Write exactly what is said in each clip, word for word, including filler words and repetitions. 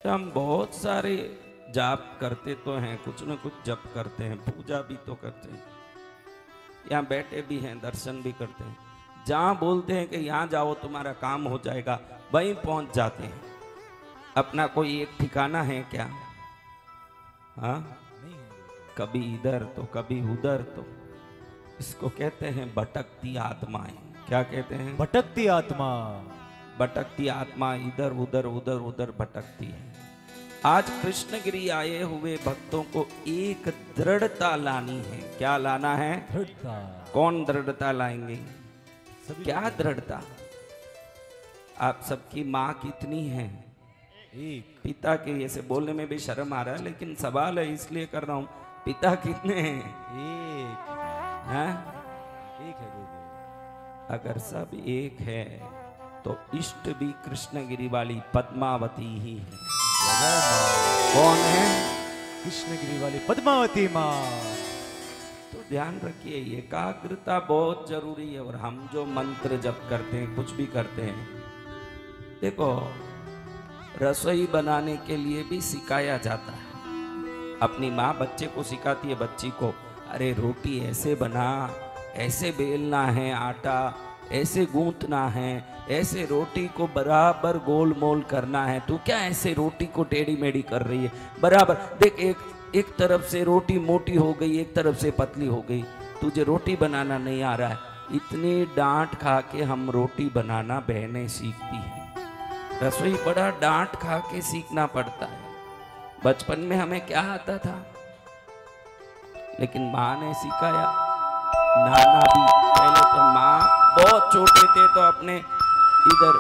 तो हम बहुत सारे जाप करते तो हैं, कुछ न कुछ जप करते हैं, पूजा भी तो करते हैं, यहाँ बैठे भी हैं, दर्शन भी करते हैं। जहाँ बोलते हैं कि यहाँ जाओ तुम्हारा काम हो जाएगा, वहीं पहुंच जाते हैं। अपना कोई एक ठिकाना है क्या? हाँ, कभी इधर तो कभी उधर। तो इसको कहते हैं भटकती आत्माएं। क्या कहते हैं? भटकती आत्मा। भटकती आत्मा इधर उधर उधर उधर भटकती है। आज कृष्णगिरी आए हुए भक्तों को एक दृढ़ता लानी है। क्या लाना है? दृढ़ता। कौन दृढ़ता लाएंगे? क्या दृढ़ता? आप सबकी माँ कितनी है? एक। पिता के ऐसे बोलने में भी शर्म आ रहा है, लेकिन सवाल है इसलिए कर रहा हूं। पिता कितने हैं? एक। हाँ? एक है गुरुदेव। अगर सब एक है तो इष्ट भी कृष्णगिरी वाली पद्मावती ही है। कौन है? कृष्णगिरी वाली पद्मावती माँ। तो ध्यान रखिए, एकाग्रता बहुत जरूरी है। और हम जो मंत्र जप करते हैं, कुछ भी करते हैं, देखो रसोई बनाने के लिए भी सिखाया जाता है। अपनी माँ बच्चे को सिखाती है, बच्ची को, अरे रोटी ऐसे बना, ऐसे बेलना है आटा, ऐसे गूंथना है, ऐसे रोटी को बराबर गोल मोल करना है। तू क्या ऐसे रोटी को टेढ़ी मेढ़ी कर रही है? बराबर देख, एक एक तरफ से रोटी मोटी हो गई, एक तरफ से पतली हो गई। तुझे रोटी बनाना नहीं आ रहा है। इतनी डांट खा के हम रोटी बनाना बहनें सीखती हैं। रसोई बड़ा डांट खा के सीखना पड़ता है। बचपन में हमें क्या आता था, लेकिन माँ ने सिखाया। नाना भी पहले तो, माँ बहुत छोटे थे तो अपने इधर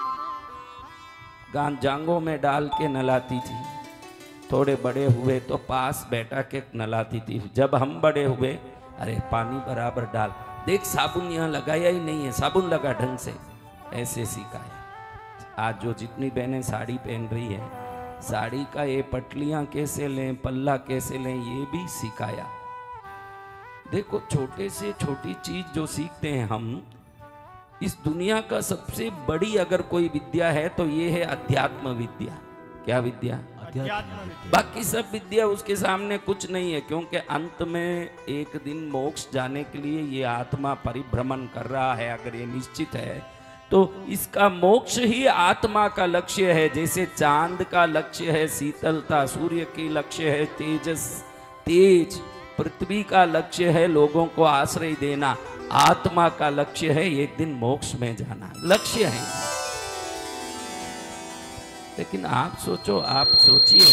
गांजांगों में डाल के नलाती थी। थोड़े बड़े हुए तो पास बैठा के नलाती थी। जब हम बड़े हुए, अरे पानी बराबर डाल, देख साबुन यहाँ लगाया ही नहीं है, साबुन लगा ढंग से, ऐसे सिखाया। आज जो जितनी बहनें साड़ी पहन रही है, साड़ी का ये पटलियां कैसे लें, पल्ला कैसे लें, ये भी सिखाया। देखो छोटे से छोटी चीज जो सीखते हैं हम, इस दुनिया का सबसे बड़ी अगर कोई विद्या है तो ये है अध्यात्म विद्या। क्या विद्या? अध्यात्म विद्या। बाकी सब विद्या उसके सामने कुछ नहीं है, क्योंकि अंत में एक दिन मोक्ष जाने के लिए ये आत्मा परिभ्रमण कर रहा है। अगर ये निश्चित है तो इसका मोक्ष ही आत्मा का लक्ष्य है। जैसे चांद का लक्ष्य है शीतलता, सूर्य की लक्ष्य है तेजस तेज, पृथ्वी का लक्ष्य है लोगों को आश्रय देना, आत्मा का लक्ष्य है एक दिन मोक्ष में जाना। लक्ष्य है। लेकिन आप सोचो, आप सोचिए,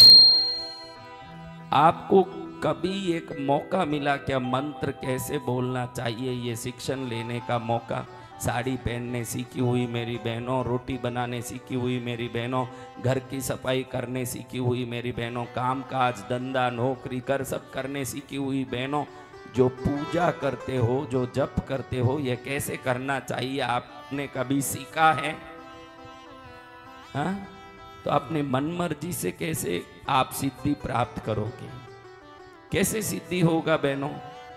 आपको कभी एक मौका मिला क्या मंत्र कैसे बोलना चाहिए, ये शिक्षण लेने का मौका? साड़ी पहनने सीखी हुई मेरी बहनों, रोटी बनाने सीखी हुई मेरी बहनों, घर की सफाई करने सीखी हुई मेरी बहनों, काम काज धंधा नौकरी कर सब करने सीखी हुई बहनों, जो पूजा करते हो, जो जप करते हो, ये कैसे करना चाहिए आपने कभी सीखा है? हाँ? तो अपने मन मर्जी से कैसे आप सिद्धि प्राप्त करोगे? कैसे सिद्धि होगा बहनों?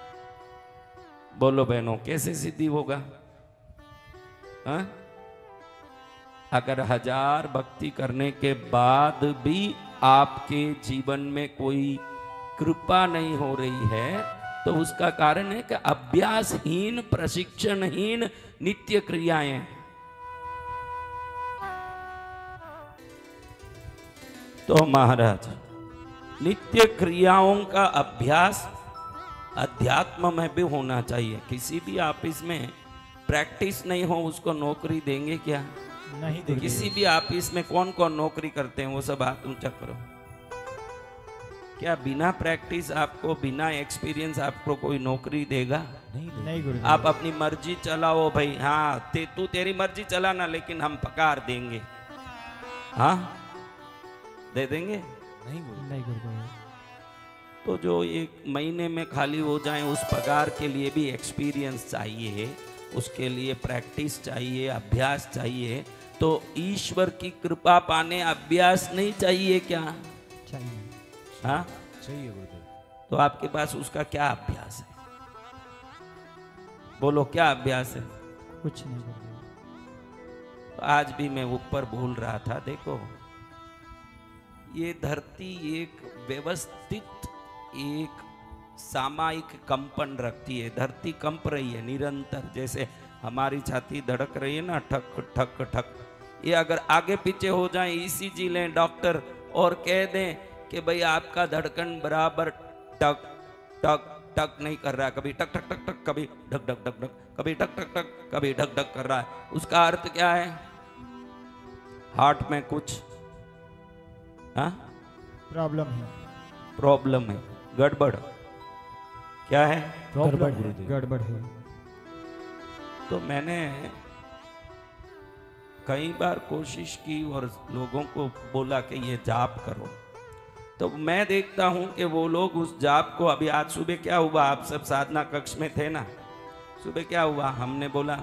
बोलो बहनों, कैसे सिद्धि होगा? हाँ? अगर हजार भक्ति करने के बाद भी आपके जीवन में कोई कृपा नहीं हो रही है, तो उसका कारण है कि अभ्यासहीन, प्रशिक्षणहीन नित्य क्रियाएं। तो महाराज, नित्य क्रियाओं का अभ्यास अध्यात्म में भी होना चाहिए। किसी भी ऑफिस में प्रैक्टिस नहीं हो उसको नौकरी देंगे क्या? नहीं देंगे। किसी भी ऑफिस में कौन कौन नौकरी करते हैं वो सब हाथ ऊंचा करो। क्या बिना प्रैक्टिस आपको, बिना एक्सपीरियंस आपको कोई नौकरी देगा? नहीं नहीं गुरुदेव। आप अपनी मर्जी चलाओ भाई, हाँ ते, तू तेरी मर्जी चलाना, लेकिन हम पगार देंगे। हाँ दे देंगे? नहीं गुरुदेव। नहीं गुरुदेव। तो जो एक महीने में खाली हो जाए, उस पगार के लिए भी एक्सपीरियंस चाहिए, उसके लिए प्रैक्टिस चाहिए, अभ्यास चाहिए। तो ईश्वर की कृपा पाने अभ्यास नहीं चाहिए क्या? चाहिए। हाँ चाहिए गुरुदेव। तो आपके पास उसका क्या अभ्यास है? बोलो क्या अभ्यास है? कुछ नहीं गुरुदेव। तो आज भी मैं ऊपर बोल रहा था, देखो ये धरती एक व्यवस्थित एक सामायिक कंपन रखती है। धरती कंप रही है निरंतर, जैसे हमारी छाती धड़क रही है ना, ठक ठक ठक। ये अगर आगे पीछे हो जाए, ईसीजी लें डॉक्टर और कह दें कि भाई आपका धड़कन बराबर टक टक टक नहीं कर रहा है, कभी टक टक टक टक, कभी ढक ढक ढक ढक, कभी टक टक टक, कभी ढक ढक कर रहा है, उसका अर्थ क्या है? हार्ट में कुछ हाँ प्रॉब्लम है। प्रॉब्लम है, गड़बड़। क्या है? गड़बड़ है, गड़बड़ है। तो मैंने कई बार कोशिश की और लोगों को बोला कि ये जाप करो, तो मैं देखता हूं कि वो लोग उस जाप को, अभी आज सुबह क्या हुआ, आप सब साधना कक्ष में थे ना, सुबह क्या हुआ, हमने बोला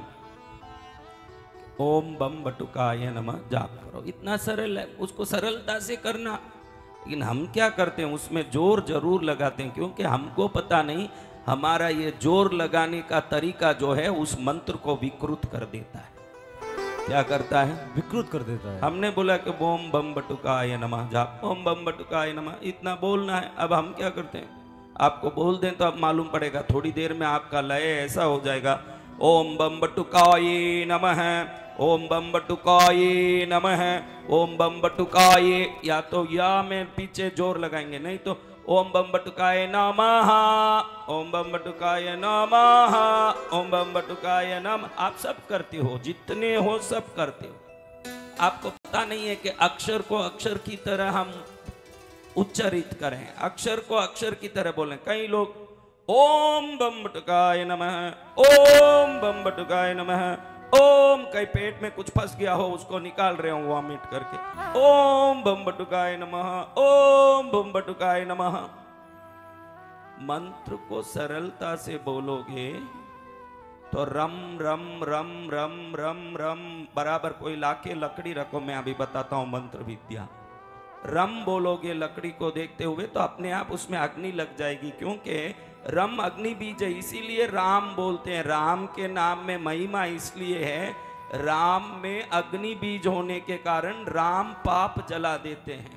ओम बम बटुकाय नमः जाप करो। इतना सरल है, उसको सरलता से करना। लेकिन हम क्या करते हैं, उसमें जोर जरूर लगाते हैं, क्योंकि हमको पता नहीं हमारा ये जोर लगाने का तरीका जो है उस मंत्र को विकृत कर देता है। क्या करता है? विकृत कर देता है। हमने बोला कि ओम बम बटुकाय नमः जाप, ओम बम बटुकाय नमः, इतना बोलना है। अब हम क्या करते हैं, आपको बोल दें तो अब मालूम पड़ेगा, थोड़ी देर में आपका लय ऐसा हो जाएगा, ओम बम बटुकाय नमः, ओम बम बटुकाय नमः, ओम बम बटुकाय, या तो या में पीछे जोर लगाएंगे, नहीं तो ओम बम बटुकाय नमः, ओम बम बटुकाय नमः, ओम बम बटुकाय नमः। आप सब करते हो, जितने हो सब करते हो। आपको पता नहीं है कि अक्षर को अक्षर की तरह हम उच्चारित करें, अक्षर को अक्षर की तरह बोलें। कई लोग ओम बम बटुकाय नमः, ओम बम बटुकाय नमः, ओम, कई पेट में कुछ फंस गया हो उसको निकाल रहे हो वॉमिट करके, ओम बम बटुकाय नमः, ओम बम बटुकाय नमः। मंत्र को सरलता से बोलोगे तो रम रम रम रम रम रम बराबर, कोई लाके लकड़ी रखो, मैं अभी बताता हूं मंत्र विद्या। रम बोलोगे लकड़ी को देखते हुए तो अपने आप उसमें अग्नि लग जाएगी, क्योंकि रम अग्नि बीज है, इसीलिए राम बोलते हैं। राम के नाम में महिमा इसलिए है, राम में अग्नि बीज होने के कारण राम पाप जला देते हैं।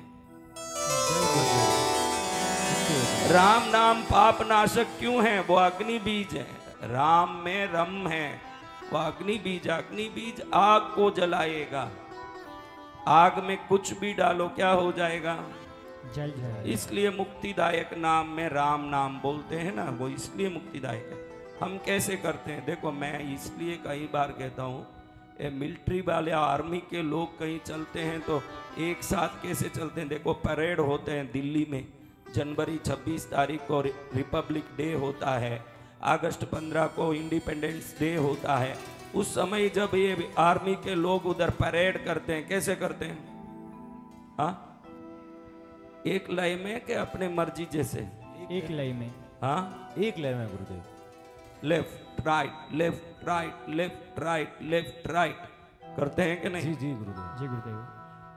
राम नाम पाप नाशक क्यों है? वो अग्नि बीज है। राम में रम है, वो अग्नि बीज, अग्नि बीज आग को जलाएगा। आग में कुछ भी डालो क्या हो जाएगा? जल जाएगा। इसलिए मुक्तिदायक नाम में राम नाम बोलते हैं ना, वो इसलिए मुक्तिदायक है। हम कैसे करते हैं, देखो मैं इसलिए कई बार कहता हूँ, ये मिलिट्री वाले आर्मी के लोग कहीं चलते हैं तो एक साथ कैसे चलते हैं। देखो परेड होते हैं दिल्ली में, जनवरी छब्बीस तारीख को रिपब्लिक डे होता है, अगस्त पंद्रह को इंडिपेंडेंस डे होता है। उस समय जब ये आर्मी के लोग उधर परेड करते हैं, कैसे करते हैं? हाँ, एक लय में कि अपने मर्जी जैसे? एक लय में। हाँ, एक लय में गुरुदेव। Left right left right left right left right करते हैं कि नहीं? जी जी गुरुदेव, जी गुरुदेव।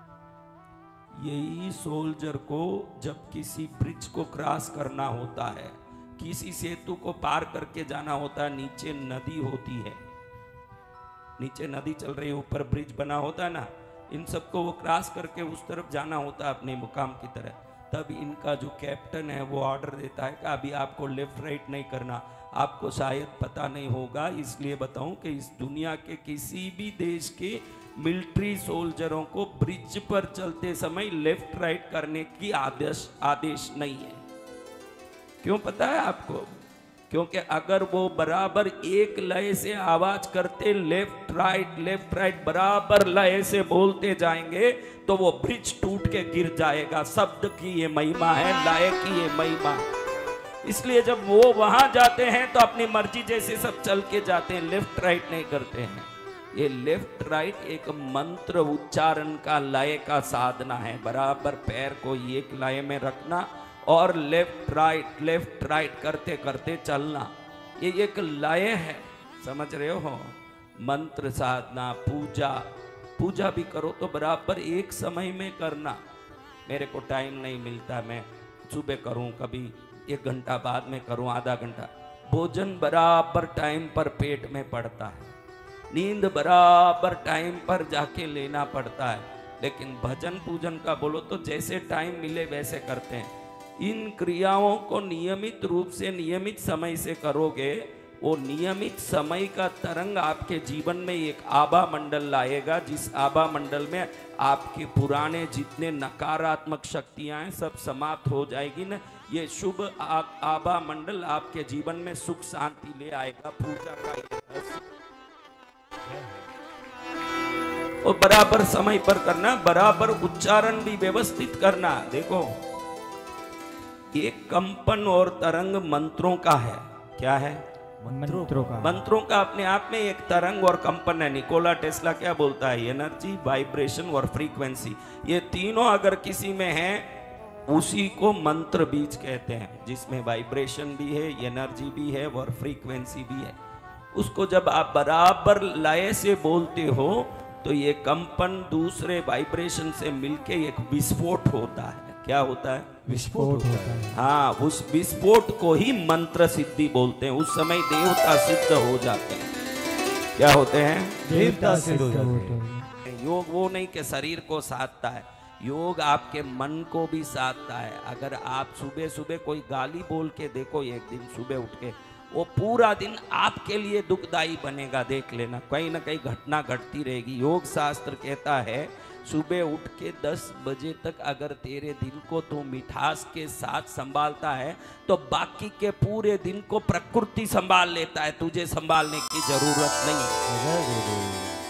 यही सोल्जर को जब किसी ब्रिज को क्रॉस करना होता है, किसी सेतु को पार करके जाना होता है, नीचे नदी होती है, नीचे नदी चल रही है, ऊपर ब्रिज बना होता है ना, इन सबको वो क्रॉस करके उस तरफ जाना होता है अपने मुकाम की तरह। तब इनका जो कैप्टन है वो ऑर्डर देता है कि अभी आपको लेफ्ट राइट नहीं करना। आपको शायद पता नहीं होगा, इसलिए बताऊं कि इस दुनिया के किसी भी देश के मिलिट्री सोल्जरों को ब्रिज पर चलते समय लेफ्ट राइट करने की आदेश आदेश नहीं है। क्यों पता है आपको? क्योंकि अगर वो बराबर एक लय से आवाज करते, लेफ्ट राइट लेफ्ट राइट बराबर लय से बोलते जाएंगे, तो वो ब्रिज टूट के गिर जाएगा। शब्द की ये महिमा है, लय की ये महिमा। इसलिए जब वो वहां जाते हैं तो अपनी मर्जी जैसे सब चल के जाते हैं, लेफ्ट राइट नहीं करते हैं। ये लेफ्ट राइट एक मंत्र उच्चारण का लय का साधना है। बराबर पैर को एक लय में रखना और लेफ्ट राइट लेफ्ट राइट करते करते चलना, ये एक लय है। समझ रहे हो? मंत्र साधना, पूजा पूजा भी करो तो बराबर एक समय में करना। मेरे को टाइम नहीं मिलता, मैं सुबह करूं, कभी एक घंटा बाद में करूं, आधा घंटा। भोजन बराबर टाइम पर पेट में पड़ता है, नींद बराबर टाइम पर जाके लेना पड़ता है। लेकिन भजन पूजन का बोलो तो जैसे टाइम मिले वैसे करते हैं। इन क्रियाओं को नियमित रूप से नियमित समय से करोगे, वो नियमित समय का तरंग आपके जीवन में एक आभा मंडल लाएगा, जिस आभा मंडल में आपके पुराने जितने नकारात्मक शक्तियां हैं सब समाप्त हो जाएगी ना। ये शुभ आभा मंडल आपके जीवन में सुख शांति ले आएगा। पूजा का ये और बराबर समय पर करना, बराबर उच्चारण भी व्यवस्थित करना। देखो एक कंपन और तरंग मंत्रों का है। क्या है? मंत्रों का। मंत्रों का अपने आप में एक तरंग और कंपन है। निकोला टेस्ला क्या बोलता है? एनर्जी, वाइब्रेशन और फ्रीक्वेंसी, ये तीनों अगर किसी में है उसी को मंत्र बीज कहते हैं, जिसमें वाइब्रेशन भी है, एनर्जी भी है और फ्रीक्वेंसी भी है। उसको जब आप बराबर लय से बोलते हो तो ये कंपन दूसरे वाइब्रेशन से मिलके एक विस्फोट होता है। क्या होता है? विस्फोट होता है। हाँ, उस विस्फोट को ही मंत्र सिद्धि बोलते हैं। उस समय देवता सिद्ध हो जाते हैं। क्या होते हैं? देवता सिद्ध होते हैं। योग वो नहीं कि शरीर को साधता है, योग आपके मन को भी साधता है। अगर आप सुबह सुबह कोई गाली बोल के देखो, एक दिन सुबह उठ के, वो पूरा दिन आपके लिए दुखदाई बनेगा। देख लेना, कहीं ना कहीं घटना घटती रहेगी। योग शास्त्र कहता है सुबह उठ के दस बजे तक अगर तेरे दिन को तू मिठास के साथ संभालता है तो बाकी के पूरे दिन को प्रकृति संभाल लेता है, तुझे संभालने की जरूरत नहीं।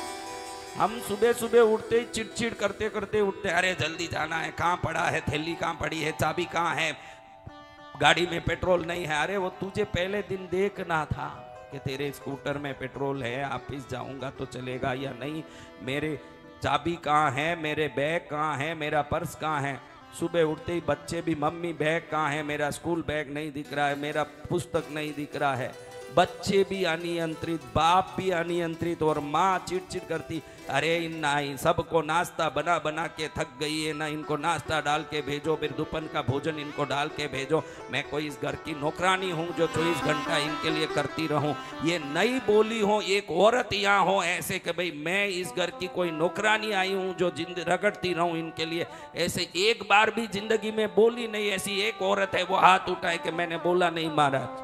हम सुबह सुबह उठते ही चिड़चिड़ करते करते उठते, अरे जल्दी जाना है, कहाँ पड़ा है, थैली कहाँ पड़ी है, चाबी कहाँ है, गाड़ी में पेट्रोल नहीं है। अरे वो तुझे पहले दिन देखना था कि तेरे स्कूटर में पेट्रोल है, ऑफिस जाऊंगा तो चलेगा या नहीं, मेरे चाबी कहाँ है, मेरे बैग कहाँ है, मेरा पर्स कहाँ है। सुबह उठते ही बच्चे भी, मम्मी बैग कहाँ है, मेरा स्कूल बैग नहीं दिख रहा है, मेरा पुस्तक नहीं दिख रहा है। बच्चे भी अनियंत्रित, बाप भी अनियंत्रित और माँ चिड़चिड़ करती, अरे इन ना इन सबको नाश्ता बना बना के थक गई है ना, इनको नाश्ता डाल के भेजो, फिर दोपहर का भोजन इनको डाल के भेजो। मैं कोई इस घर की नौकरानी हूँ जो चौबीस घंटा इनके लिए करती रहूँ। ये नई बोली हो, एक औरत यहाँ हो ऐसे कि भाई मैं इस घर की कोई नौकरानी आई हूँ जो जिंद रगड़ती रहूँ इनके लिए, ऐसे एक बार भी जिंदगी में बोली नहीं। ऐसी एक औरत है, वो हाथ उठाए कि मैंने बोला नहीं महाराज।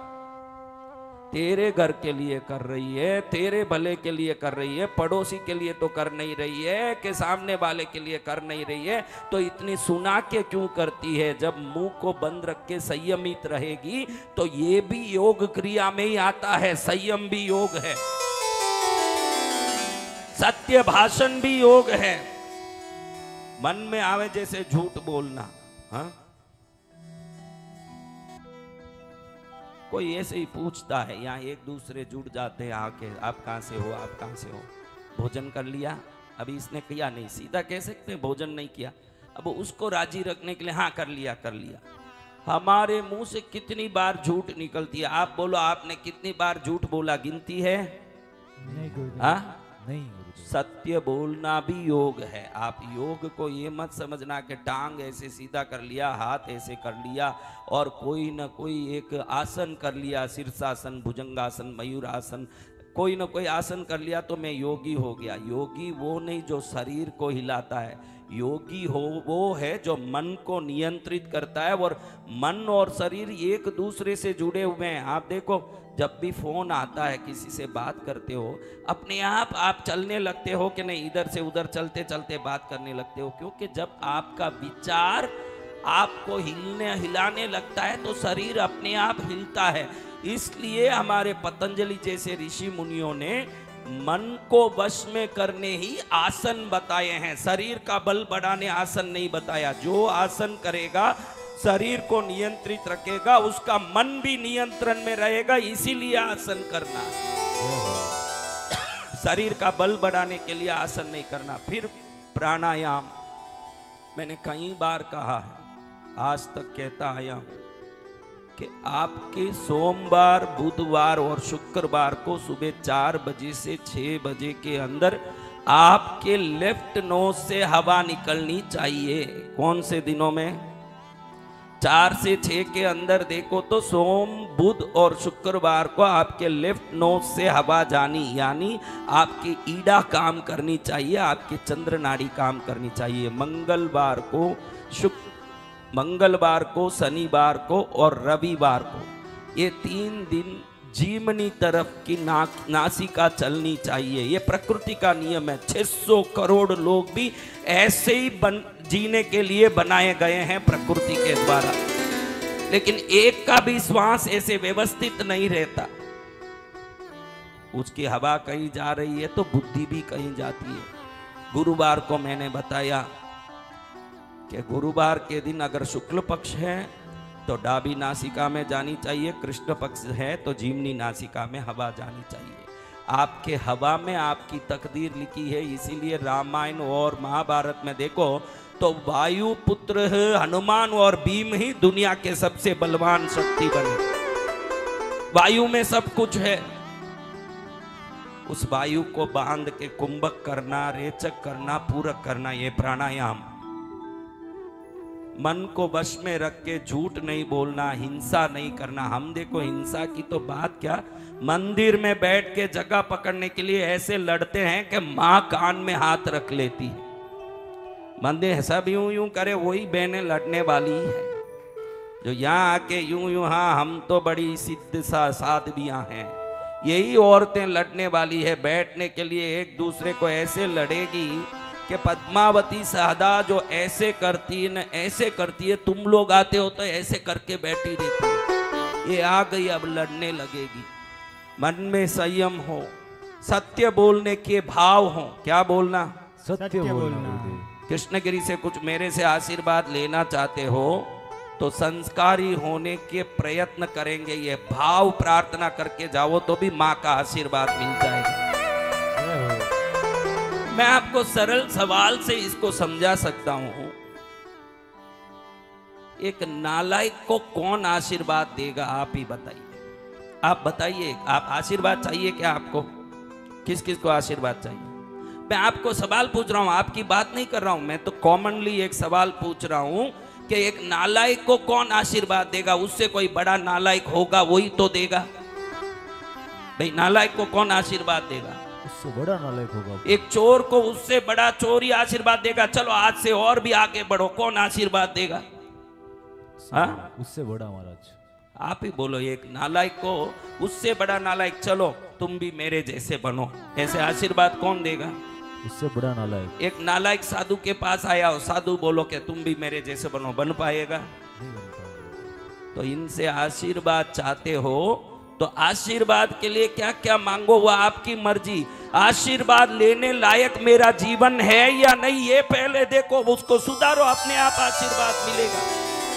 तेरे घर के लिए कर रही है, तेरे भले के लिए कर रही है, पड़ोसी के लिए तो कर नहीं रही है, कि सामने वाले के लिए कर नहीं रही है, तो इतनी सुना के क्यों करती है? जब मुंह को बंद रख के संयमित रहेगी तो ये भी योग क्रिया में ही आता है। संयम भी योग है, सत्य भाषण भी योग है। मन में आवे जैसे झूठ बोलना, हाँ? कोई ऐसे ही पूछता है, यहाँ एक दूसरे जुड़ जाते हैं आके, आप कहाँ से हो, आप कहाँ से हो, भोजन कर लिया? अभी इसने किया नहीं, सीधा कह सकते हैं भोजन नहीं किया। अब उसको राजी रखने के लिए हाँ कर लिया कर लिया। हमारे मुंह से कितनी बार झूठ निकलती है? आप बोलो, आपने कितनी बार झूठ बोला? गिनती है? नहीं गुरुदेव। हाँ? नहीं। सत्य बोलना भी योग है। आप योग को ये मत समझना कि टांग ऐसे सीधा कर लिया, हाथ ऐसे कर लिया और कोई ना कोई एक आसन कर लिया, शीर्षासन, भुजंगासन, मयूरासन, कोई ना कोई आसन कर लिया तो मैं योगी हो गया। योगी वो नहीं जो शरीर को हिलाता है, योगी हो वो है जो मन को नियंत्रित करता है। और मन और शरीर एक दूसरे से जुड़े हुए हैं। आप देखो, जब भी फोन आता है, किसी से बात करते हो, अपने आप आप चलने लगते हो कि नहीं, इधर से उधर चलते चलते बात करने लगते हो, क्योंकि जब आपका विचार आपको हिलने हिलाने लगता है तो शरीर अपने आप हिलता है। इसलिए हमारे पतंजलि जैसे ऋषि मुनियों ने मन को वश में करने ही आसन बताए हैं, शरीर का बल बढ़ाने आसन नहीं बताया। जो आसन करेगा, शरीर को नियंत्रित रखेगा, उसका मन भी नियंत्रण में रहेगा, इसीलिए आसन करना। शरीर का बल बढ़ाने के लिए आसन नहीं करना। फिर प्राणायाम, मैंने कई बार कहा है, आज तक कहता आया हूं कि आपके सोमवार, बुधवार और शुक्रवार को सुबह चार बजे से छह बजे के अंदर आपके लेफ्ट नोज से हवा निकलनी चाहिए। कौन से दिनों में? चार से छह के अंदर देखो तो सोम बुध और शुक्रवार को आपके लेफ्ट नोज से हवा जानी, यानी आपकी ईड़ा काम करनी चाहिए, आपकी चंद्र नाड़ी काम करनी चाहिए। मंगलवार को शुक्र मंगलवार को, शनिवार को और रविवार को, ये तीन दिन जीमनी तरफ की ना, नासिका चलनी चाहिए। ये प्रकृति का नियम है। छह सौ करोड़ लोग भी ऐसे ही बन जीने के लिए बनाए गए हैं प्रकृति के द्वारा, लेकिन एक का भी श्वास ऐसे व्यवस्थित नहीं रहता। उसकी हवा कहीं जा रही है तो बुद्धि भी कहीं जाती है। गुरुवार को मैंने बताया कि गुरुवार के दिन अगर शुक्ल पक्ष है तो डाबी नासिका में जानी चाहिए, कृष्ण पक्ष है तो जीमनी नासिका में हवा जानी चाहिए। आपके हवा में आपकी तकदीर लिखी है, इसीलिए रामायण और महाभारत में देखो तो वायु पुत्र हनुमान और भीम ही दुनिया के सबसे बलवान शक्ति बने। वायु में सब कुछ है। उस वायु को बांध के कुंभक करना, रेचक करना, पूरक करना, ये प्राणायाम। मन को वश में रख के झूठ नहीं बोलना, हिंसा नहीं करना। हम देखो हिंसा की तो बात क्या, मंदिर में बैठ के जगह पकड़ने के लिए ऐसे लड़ते हैं कि मां कान में हाथ रख लेती है। मंदिर सब यूं यूं करे, वही बहनें लड़ने वाली है जो यहाँ आके यूं यूं, हाँ हम तो बड़ी सिद्ध सा साध्वियां हैं, यही औरतें लड़ने वाली है। बैठने के लिए एक दूसरे को ऐसे लड़ेगी कि पद्मावती साधा जो ऐसे करती है न ऐसे करती है, तुम लोग आते हो तो ऐसे करके बैठी रहती है। ये आ गई, अब लड़ने लगेगी। मन में संयम हो, सत्य बोलने के भाव हो। क्या बोलना? सत्य बोलना। कृष्णगिरी से कुछ मेरे से आशीर्वाद लेना चाहते हो तो संस्कारी होने के प्रयत्न करेंगे, ये भाव प्रार्थना करके जाओ तो भी माँ का आशीर्वाद मिल जाएगा। मैं आपको सरल सवाल से इसको समझा सकता हूं। एक नालायक को कौन आशीर्वाद देगा? आप ही बताइए। आप बताइए, आप आशीर्वाद चाहिए क्या आपको? किस किस को आशीर्वाद चाहिए? मैं आपको सवाल पूछ रहा हूं, आपकी बात नहीं कर रहा हूं। मैं तो कॉमनली एक सवाल पूछ रहा हूं कि एक नालायक को कौन आशीर्वाद देगा? उससे कोई बड़ा नालायक होगा वही तो देगा। भाई नालायक को कौन आशीर्वाद देगा? उससे बड़ा नालायक होगा। एक चोर को उससे बड़ा चोर ही आशीर्वाद देगा। चलो आज से और भी आगे बढ़ो, कौन आशीर्वाद देगा? हाँ, उससे बड़ा महाराज। आप ही बोलो। एक नालायक को उससे बड़ा नालायक, चलो तुम भी मेरे जैसे बनो, ऐसे आशीर्वाद कौन देगा? उससे बड़ा नालायक। एक नालायक साधु के पास आया हो, साधु बोलो कि तुम भी मेरे जैसे बनो, बन पाएगा? तो इनसे आशीर्वाद चाहते हो तो आशीर्वाद के लिए क्या क्या मांगो वो आपकी मर्जी। आशीर्वाद लेने लायक मेरा जीवन है या नहीं, ये पहले देखो, उसको सुधारो, अपने आप आशीर्वाद मिलेगा।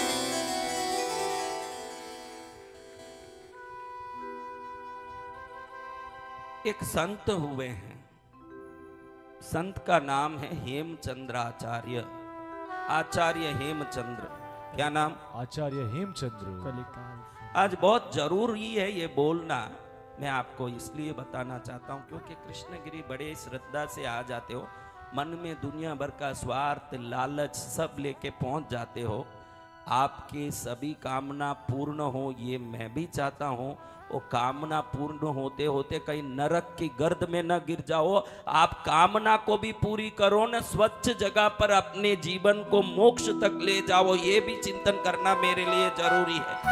एक संत हुए हैं, संत का नाम है हेमचंद्राचार्य, आचार्य हेमचंद्र। क्या नाम? आचार्य हेमचंद्र। आज बहुत जरूरी है ये बोलना। मैं आपको इसलिए बताना चाहता हूं क्योंकि कृष्णगिरी बड़े श्रद्धा से आ जाते हो, मन में दुनिया भर का स्वार्थ, लालच सब लेके पहुंच जाते हो। आपके सभी कामना पूर्ण हो ये मैं भी चाहता हूं। वो कामना पूर्ण होते होते कहीं नरक की गर्द में न गिर जाओ। आप कामना को भी पूरी करो न, स्वच्छ जगह पर अपने जीवन को मोक्ष तक ले जाओ, ये भी चिंतन करना मेरे लिए जरूरी है।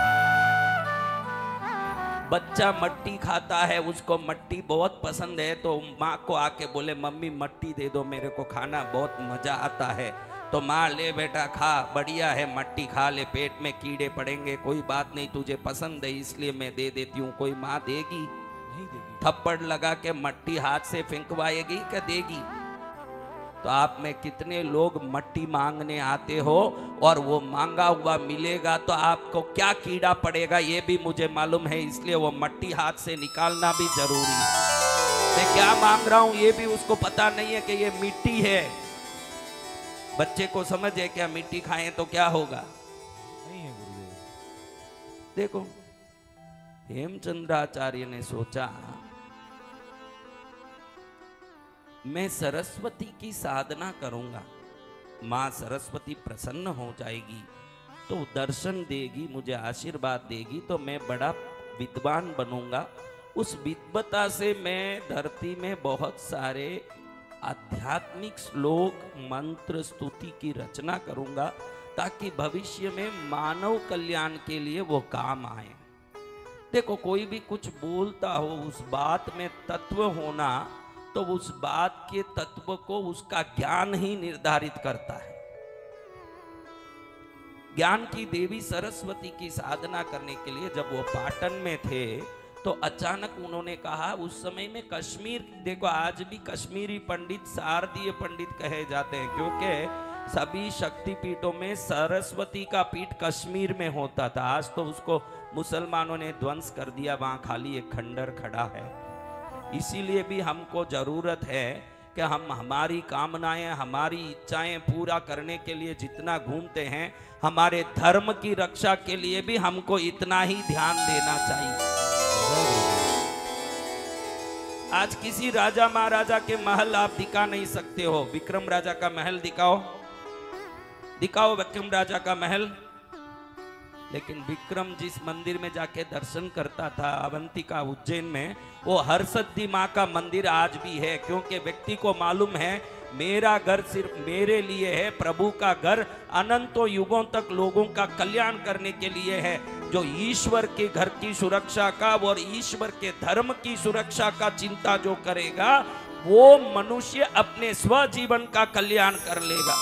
बच्चा मट्टी खाता है, उसको मट्टी बहुत पसंद है, तो माँ को आके बोले मम्मी मट्टी दे दो, मेरे को खाना बहुत मजा आता है। तो माँ ले बेटा खा, बढ़िया है, मट्टी खा ले, पेट में कीड़े पड़ेंगे, कोई बात नहीं, तुझे पसंद है इसलिए मैं दे देती हूँ। कोई माँ देगी? नहीं देगी। थप्पड़ लगा के मट्टी हाथ से फेंकवाएगी क्या देगी? तो आप में कितने लोग मट्टी मांगने आते हो और वो मांगा हुआ मिलेगा तो आपको क्या कीड़ा पड़ेगा ये भी मुझे मालूम है, इसलिए वो मट्टी हाथ से निकालना भी जरूरी है। मैं क्या मांग रहा हूं ये भी उसको पता नहीं है कि ये मिट्टी है। बच्चे को समझ है क्या मिट्टी खाएं तो क्या होगा? नहीं है गुरुदेव। देखो हेमचंद्राचार्य ने सोचा मैं सरस्वती की साधना करूंगा, मां सरस्वती प्रसन्न हो जाएगी, तो दर्शन देगी, मुझे आशीर्वाद देगी, तो मैं बड़ा विद्वान बनूंगा। उस विद्वता से मैं धरती में बहुत सारे आध्यात्मिक श्लोक, मंत्र, स्तुति की रचना करूंगा, ताकि भविष्य में मानव कल्याण के लिए वो काम आए। देखो, कोई भी कुछ बोलता हो, उस बात में तत्व होना, तो उस बात के तत्व को उसका ज्ञान ही निर्धारित करता है। ज्ञान की देवी सरस्वती की साधना करने के लिए जब वो पाटन में थे, तो अचानक उन्होंने कहा, उस समय में कश्मीर, देखो आज भी कश्मीरी पंडित शारदीय पंडित कहे जाते हैं, क्योंकि सभी शक्तिपीठों में सरस्वती का पीठ कश्मीर में होता था। आज तो उसको मुसलमानों ने ध्वंस कर दिया, वहां खाली एक खंडर खड़ा है। इसीलिए भी हमको जरूरत है कि हम हमारी कामनाएं, हमारी इच्छाएं पूरा करने के लिए जितना घूमते हैं, हमारे धर्म की रक्षा के लिए भी हमको इतना ही ध्यान देना चाहिए। आज किसी राजा महाराजा के महल आप दिखा नहीं सकते हो। विक्रम राजा का महल दिखाओ, दिखाओ विक्रम राजा का महल। लेकिन विक्रम जिस मंदिर में जाके दर्शन करता था, अवंतिका उज्जैन में, वो हरसिद्धि माँ का मंदिर आज भी है, क्योंकि व्यक्ति को मालूम है मेरा घर सिर्फ मेरे लिए है, प्रभु का घर अनंतों युगों तक लोगों का कल्याण करने के लिए है। जो ईश्वर के घर की सुरक्षा का और ईश्वर के धर्म की सुरक्षा का चिंता जो करेगा, वो मनुष्य अपने स्वजीवन का कल्याण कर लेगा।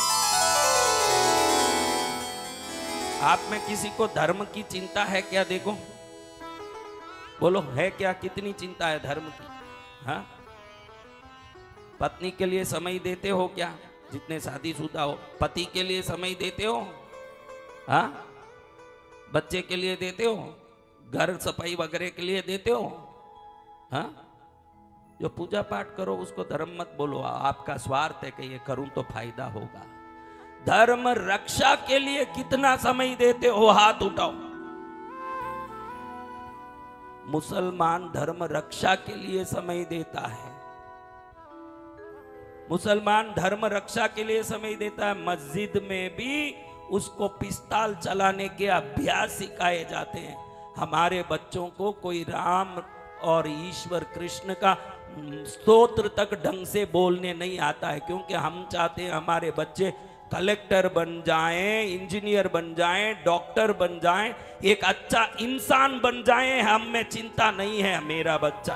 आप में किसी को धर्म की चिंता है क्या? देखो, बोलो, है क्या? कितनी चिंता है धर्म की? हाँ, पत्नी के लिए समय देते हो क्या? जितने शादीशुदा हो, पति के लिए समय देते हो? हाँ, बच्चे के लिए देते हो? घर सफाई वगैरह के लिए देते हो? हाँ, जो पूजा पाठ करो उसको धर्म मत बोलो। आपका स्वार्थ है कि ये करूं तो फायदा होगा। धर्म रक्षा के लिए कितना समय देते हो? हाथ उठाओ। मुसलमान धर्म रक्षा के लिए समय देता है। मुसलमान धर्म रक्षा के लिए समय देता है। मस्जिद में भी उसको पिस्तौल चलाने के अभ्यास सिखाए जाते हैं। हमारे बच्चों को कोई राम और ईश्वर कृष्ण का स्तोत्र तक ढंग से बोलने नहीं आता है, क्योंकि हम चाहते हैं हमारे बच्चे कलेक्टर बन जाएं, इंजीनियर बन जाएं, डॉक्टर बन जाएं, एक अच्छा इंसान बन जाएं। हम में चिंता नहीं है मेरा बच्चा।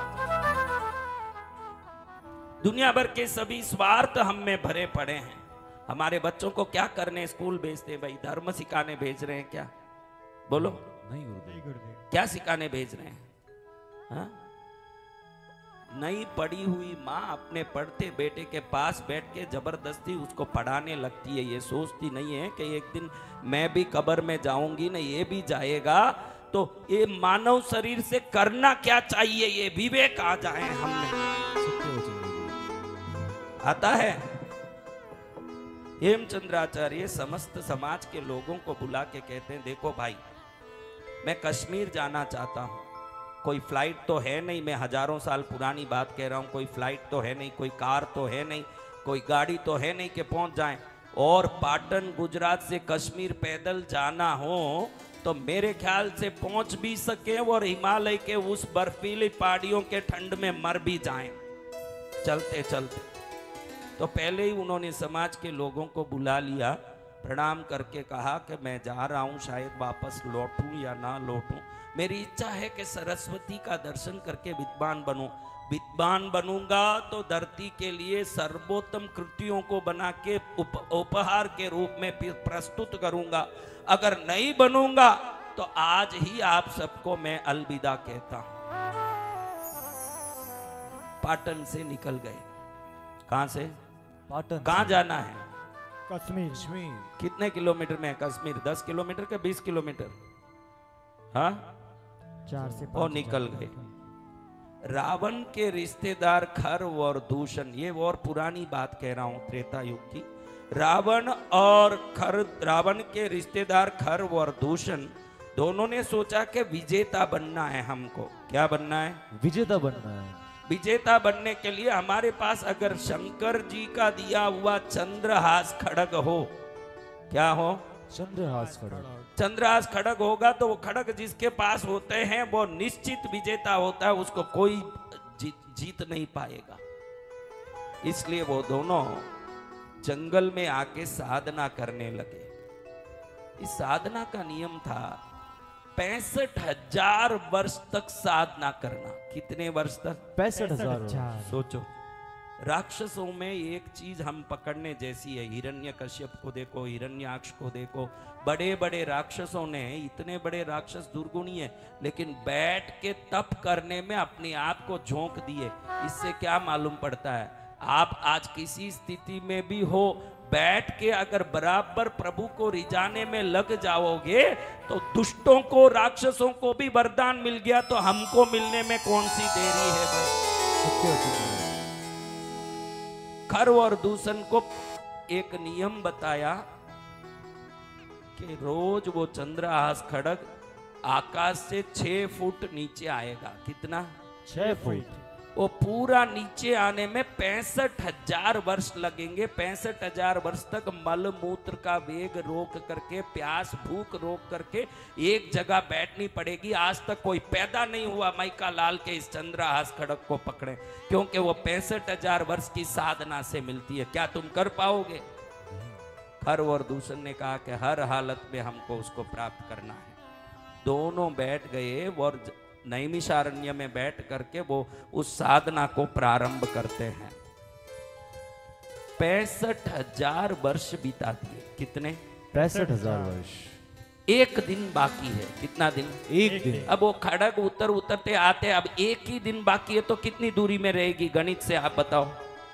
दुनिया भर के सभी स्वार्थ हम में भरे पड़े हैं। हमारे बच्चों को क्या करने स्कूल भेजते हैं भाई? धर्म सिखाने भेज रहे हैं क्या? बोलो, नहीं गुरुदेव। क्या सिखाने भेज रहे हैं? हाँ? नई पढ़ी हुई माँ अपने पढ़ते बेटे के पास बैठ के जबरदस्ती उसको पढ़ाने लगती है। ये सोचती नहीं है कि एक दिन मैं भी कब्र में जाऊंगी ना, ये भी जाएगा, तो ये मानव शरीर से करना क्या चाहिए, ये विवेक आ जाए हमें। आता है। हेमचंद्राचार्य समस्त समाज के लोगों को बुला के कहते हैं, देखो भाई, मैं कश्मीर जाना चाहता हूं। कोई फ्लाइट तो है नहीं, मैं हजारों साल पुरानी बात कह रहा हूं। कोई फ्लाइट तो है नहीं, कोई कार तो है नहीं, कोई गाड़ी तो है नहीं कि पहुंच जाएं। और पाटन गुजरात से कश्मीर पैदल जाना हो तो मेरे ख्याल से पहुंच भी सके और हिमालय के उस बर्फीली पहाड़ियों के ठंड में मर भी जाएं चलते चलते। तो पहले ही उन्होंने समाज के लोगों को बुला लिया, प्रणाम करके कहा कि मैं जा रहा हूं, शायद वापस लौटूं या ना लौटूं। मेरी इच्छा है कि सरस्वती का दर्शन करके विद्वान बनूं। विद्वान बनूंगा तो धरती के लिए सर्वोत्तम कृतियों को बना के उप, उपहार के रूप में प्रस्तुत करूंगा। अगर नहीं बनूंगा तो आज ही आप सबको मैं अलविदा कहता हूं। पाटन से निकल गए। कहां से? पाटन। कहां जाना है? कश्मीर। कश्मीर। कितने किलोमीटर में है कश्मीर? दस किलोमीटर के बीस किलोमीटर? हाँ, चार से और निकल गए। रावण के रिश्तेदार खर्व और दूषण, ये और पुरानी बात कह रहा हूं, त्रेता युग की। रावण और खर रावण के रिश्तेदार खर्व और दूषण दोनों ने सोचा कि विजेता बनना है हमको। क्या बनना है? विजेता बनना है। विजेता बनने के लिए हमारे पास अगर शंकर जी का दिया हुआ चंद्रहास खड्ग हो, क्या हो? चंद्रहास खड़ग। चंद्रहास खड़ग होगा तो वो खड़ग जिसके पास होते हैं वो निश्चित विजेता होता है, उसको कोई जीत, जीत नहीं पाएगा। इसलिए वो दोनों जंगल में आके साधना करने लगे। इस साधना का नियम था पैंसठ हजार वर्ष तक साधना करना। कितने वर्ष तक? पैंसठ हजार वर्ष। सोचो, राक्षसों में एक चीज हम पकड़ने जैसी है। हिरण्यकश्यप को देखो, हिरण्याक्ष को देखो, बड़े बड़े राक्षसों ने, इतने बड़े राक्षस दुर्गुणी है, लेकिन बैठ के तप करने में अपने आप को झोंक दिए। इससे क्या मालूम पड़ता है? आप आज किसी स्थिति में भी हो, बैठ के अगर बराबर प्रभु को रिझाने में लग जाओगे तो दुष्टों को, राक्षसों को भी वरदान मिल गया, तो हमको मिलने में कौन सी देरी है भाई? खर और दूषण को एक नियम बताया कि रोज वो चंद्रहास खड़ग आकाश से छह फुट नीचे आएगा। कितना? छह फुट। वो पूरा नीचे आने में पैंसठ हजार वर्ष लगेंगे। पैंसठ हजार वर्ष तक मल मूत्र का वेग रोक करके, प्यास भूख रोक करके एक जगह बैठनी पड़ेगी। आज तक कोई पैदा नहीं हुआ माइका लाल के इस चंद्रहास खड़ग को पकड़े, क्योंकि वो पैंसठ हजार वर्ष की साधना से मिलती है। क्या तुम कर पाओगे? खर और दूषण ने कहा कि हर हालत में हमको उसको प्राप्त करना है। दोनों बैठ गए और नैमिषारण्य में बैठ करके वो उस साधना को प्रारंभ करते हैं। पैंसठ हजार वर्ष बिता दिए। कितने? पैंसठ हजार वर्ष। एक दिन बाकी है। कितना दिन? एक दिन। अब वो खड़ग उतर उतरते आते, अब एक ही दिन बाकी है, तो कितनी दूरी में रहेगी गणित से आप बताओ?